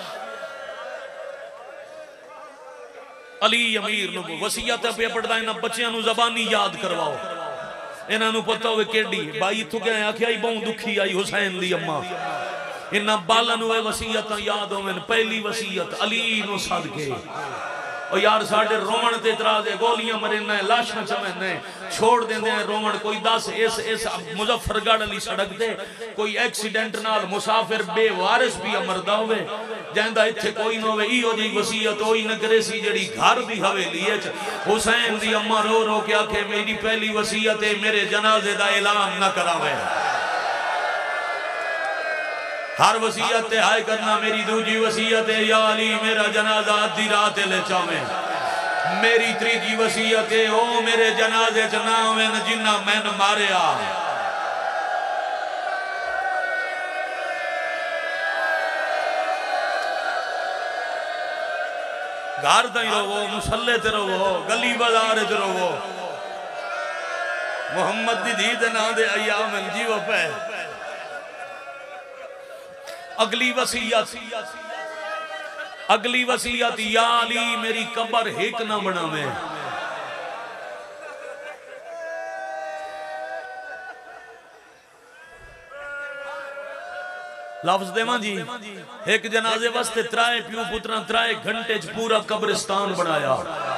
[SPEAKER 1] अली अमीर नु वसीयत पे पढ़दा इना बच्चियां नु ज़बानी याद करवाओ इन्हां नु पता होवे केडी भाई इथों गए आख्या ई बहुत दुखी आई हुसैन दी अम्मा इन्ना बालन हुए वसीयत याद होवन। पहली वसीयत अली नु सदके ओ यार साडे रोवण ते इतराज है, गोलियां मरना है, लाशां चमन है, छोड़ देंदे हैं रोवण। कोई दस इस इस मुजफ्फरगढ़ वाली सड़क ते कोई एक्सीडेंट नाल मुसाफिर बेवारिस भी मरदा होवे जांदा इत्थे कोई ना होवे। इहो जी वसीयत होई न करे सी जेड़ी घर दी हवेली च हुसैन दी अम्मा रो रो के आखे मेरी पहली वसीयत है मेरे जनाजे दा ऐलान न करावे। हर वसीयत ते हाय करना। मेरी दूजी वसीयत है या अली मेरा जनाजा आधी रात ले चावे। मेरी तीजी वसीयत है ओ मेरे जनाजे च ना होवे न जिन्ना मैन मारिया। घर ताई रहो, मुसल्ले ते रहो, गली बाजार च रहो, मोहम्मद दी धी दे नां दे अयाम जीवो पे। अगली वसीयत अगली वसीयत या अली मेरी कब्र हिक ना बनावे। लफ्ज देवा जी एक जनाजे वास्ते त्राए प्यू पुत्रा त्राए घंटे च पूरा कब्रिस्तान बनाया।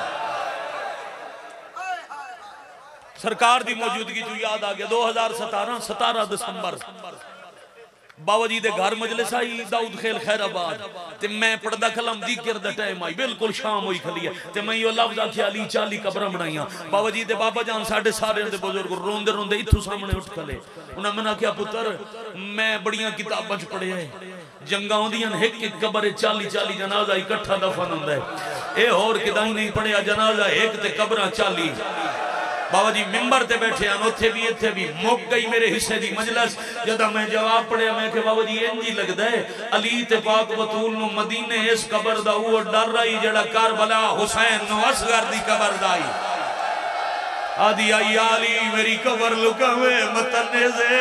[SPEAKER 1] सरकार की मौजूदगी जो याद आ गया दो हजार सतारह सतारह दिसंबर बाबा जी दे घर मजलिस आई दाऊद खेल खैराबाद ते मैं पढ़दा खलम जिक्र दा टाइम आई बिल्कुल शाम होई खली है ते मैं यो लफ्ज आखिया अली चालीस कब्रां बनाईयां। बाबा जी दे बाबा जान साडे सारे दे बुजुर्ग रोंदे रोंदे इथों सामने उठ खले। उन्हां मैनूं आखिया पुत्र मैं बड़ियां किताबां च पढ़िया है जंगां होंदियां एक एक कब्र चालीस चालीस जनाजा इकट्ठा दफन हुंदा है। ए होर किदां नहीं पढ़िया जनाजा एक ते कब्रां चालीस। बाबा जी मिंबर ते बैठे हैं उथे भी इथे भी मुक गई मेरे हिस्से दी मजलिस। जदा मैं जवाब पढ़िया मैं कि बाबा जी इंज ही लगदा है अली ते पाक बतूल नु मदीने इस कब्र दा वो डर रही जेड़ा करबला हुसैन नु असगर दी कब्र दा आई। आदि आई अली मेरी कब्र लुकावे मतने से।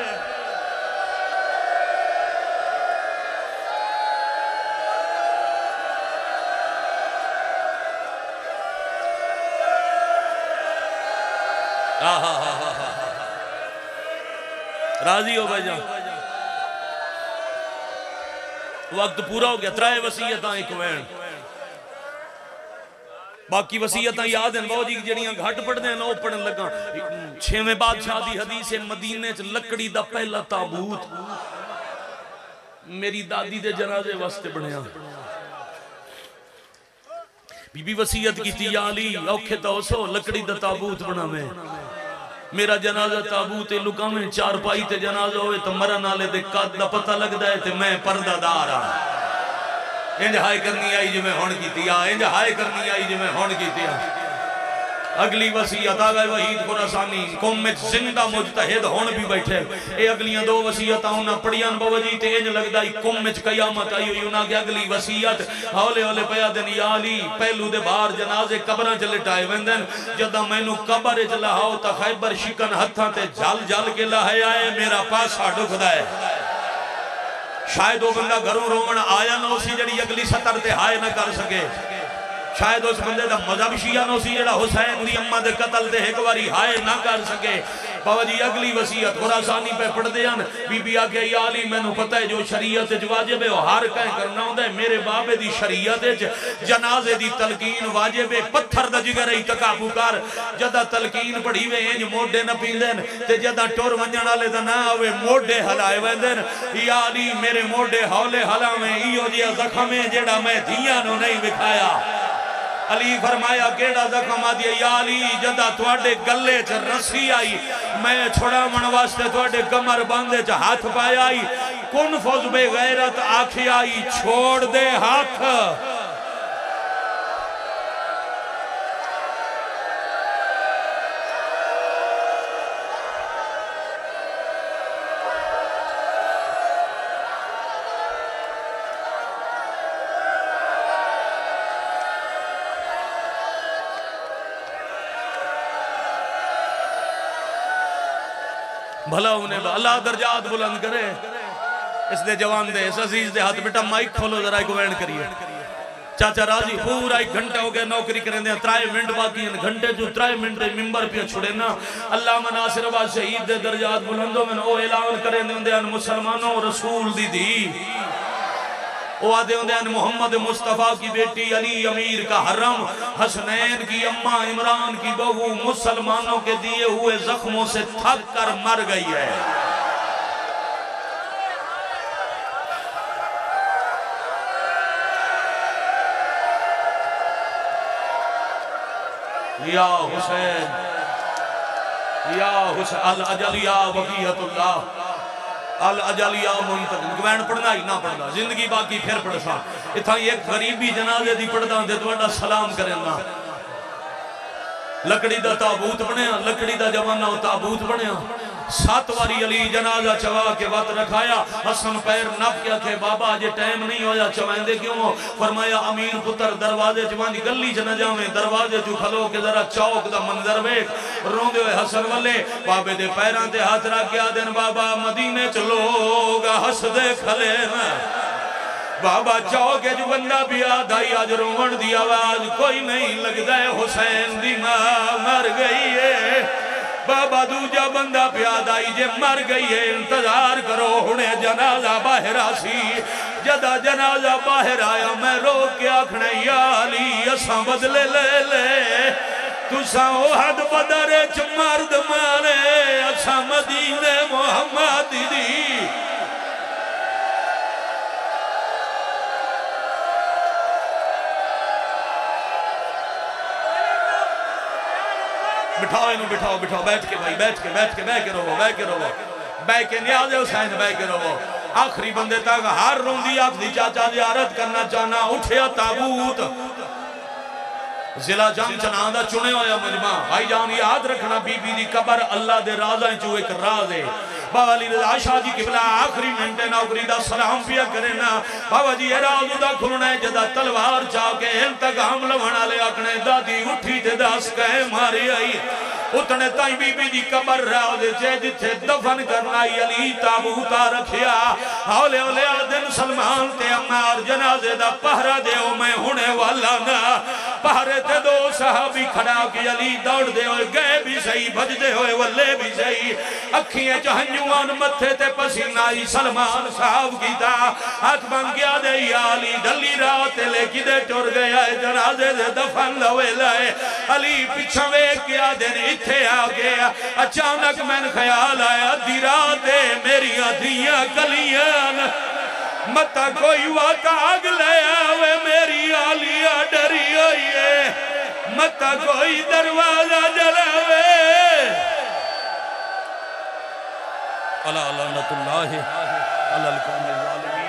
[SPEAKER 1] राजी हो भाई जान वक्त पूरा हो गया। त्राए वसीयत एक वैन बाकी वसीयत याद हैं बाबा जी जड़ियां घट पढ़ते हैं वो पढ़न लगा। छेवें बादशाह दी हदीस है मदीने च लकड़ी दा पहला ताबूत मेरी दादी दे जनाजे वास्ते बनया। बीबी वसीयत की अली औखे तो सो लकड़ी दा ताबूत बनावे मेरा जनाजा ताबूत लुकावे चारपाई ते जनाजा होए तो मरन वाले दे कद दा पता लगदा है ते मैं पर्दादार हां। इंज हाय करनी आई जिवें हुण कीती आ इंज हाय करनी आई जिवें हुण कीती आ। अगली वसीयत आ गई वहीद खुरासानी कौम में जिंदा मुजतहिद हुण भी बैठे। ए अगलियां दो वसीयतां उन्हां पढ़ियां बाबा जी ते इंज लगदा ई कौम में कयामत आई हुई। उन्हां के अगली वसीयत हौले हौले पया दिन या अली पहलू दे बाहर जनाजे कब्रां च लिटाए वेंदन जदा मैनू कब्र च लहाओ तां खैबर शिकन हत्थां ते जल जल के लहाया है मेरा पासा दुखदा है। शायद वो बंदा घरों रोवण आया ना उसी जड़ी अगली सतर ते हाय ना कर सके। शायद उस बंदे का मजहब शिया नो सी जेड़ा हुसैन दी अम्मा दे कत्ल ते एक बारी हाय ना कर सके। बाबा जी अगली वसीयत खुरासानी पे पढ़दे हन बीबी आखे या अली मैनू पता है जो शरीयत च वाजिब है वो हर कह करना होंदा है। मेरे बाबे दी शरीयत च जनाजे दी तलकीन वाजिब है। पत्थर दा जिगर है तकाबू कर जदा तलकीन पढ़ी वे इंज मोढे न पींदे ते जदा टुर वंजण वाले दा ना आवे मोढे हलाए वेंदे या अली मेरे मोढे हौले हलावे इहो जिहा जख्म है जेड़ा मैं धीयां नु नहीं विखाया। अली फरमाया केड़ा जख्म आ दिया या अली जदा तुहाडे गले च रस्सी आई मैं छुड़ावन वास्ते तुहाडे कमर बांधे च हाथ पाया आई कुन फौज बे गैरत आखी आई छोड़ दे हाथ। भला उन्हें अल्लाह दर्जात बुलंद करे। इस दे जवान दे इस अजीज दे हाथ बेटा माइक खोलो जरा एक वैन करिए चाचा राजी पूरा एक घंटा हो गया नौकरी करें त्राए मिनट बाकी घंटे जो त्राए मिनट मिंबर पे छुड़े ना अल्लाह मनासिर बाद शहीद दे दर्जात बुलंदो में ओ ऐलान करें देंदे अन मुसलमानों रसूल दी दी ओ आदे होंदे अन मोहम्मद मुस्तफ़ा की बेटी अली अमीर का हरम हसनैन की अम्मा इमरान की बहू मुसलमानों के दिए हुए जख्मों से थक कर मर गई है। या हुसैन या हुसैन अल अजल या वकीयतुल्लाह अल अजल या मुंतज़िर गवैन पढ़ना ही ना पढ़ना जिंदगी बाकी फिर पढ़सा इथा एक गरीबी जनाजे दी पढ़दा ते तुहाडा सलाम करना लकड़ी दा ताबूत बनया लकड़ी दा जमाना ताबूत बनया सात वारी अली जनाजा चवा के वत रखाया हसन पैर नप के आखे बाबा अजे टाइम नहीं होया चवांदे क्यों फरमाया अमीर पुत्र दरवाजे च वंज गली च न जावे दरवाजे च खलो के जरा चौक दा मंजर वेख रोंदे हुए हसन वाले बाबे दे पैरां ते हाथ रख के आदन बाबा मदीने च लोग हसदे खले न बाबा चौक च बंदा भी आदाई अज रोवण दी आवाज कोई नहीं लगदा है हुसैन दी मां मर गई है बाबा दूजा बंदा प्यादा आई जे मर गई है इंतजार करो हुणे जनाजा बाहर आसी जदा जनाजा बाहर आया मैं रोक के आखना या अली असा बदले ले ले तुसा ओहद बदर च मर्द मारे असा मदीने मोहम्मद दी बिठाओ इन्हों बिठाओ बिठाओ बैठ के भाई बैठ के बैठ के बह के रोवो बह के रोवो बह के न्याज़ हुसैन बह के रोवो आखिरी बंदे तक हर रोंदी आखदी चाचा ज़ियारत करना चाहना उठिया ताबूत जिला जंग चना दा चुने होया मजमा भाई जान याद रखना बीबी दी कबर अल्लाह दे राज़ां चों एक राज़ है बाबा अली रज़ा शाह जी किबला आखिरी मिनटे नौकरी दा सलाम पिया करे ना बाबा जी राज़ दा खुलना है जदा तलवार चाह के इंतकाम लवण वाले आखने दादी उठी ते दस कहे मारी आई उतने ताई बीबी दी कबर राज़ च जिथे दफन करना अली ताबूता रखिया हौले हौले दिन सलमान ते अम्मार जनाजे दा पहरा देओ मैं हुणे वाला ना पहरे ते दो साहबी खड़ा के अली दौड़दे होए गए भी सही भजदे होए वल्ले भी सही अखियां च हंजुआन मथे ते पसीना ही सलमान साहब कीता हाथ बन गया दे या अली डली रात ले किदे टुर गया जनाजे दे दफन लवे लाए अली पीछे वेख के आदे इथे आ गया अचानक मैन ख्याल आया अद्धी रात मेरिया धियां गलियां मता कोई वाता आग ले आवे मेरी आलिया डरी हुई है मता कोई दरवाजा जलावे अला लानतुल्लाह अलल कौमिल ज़ालिमीन।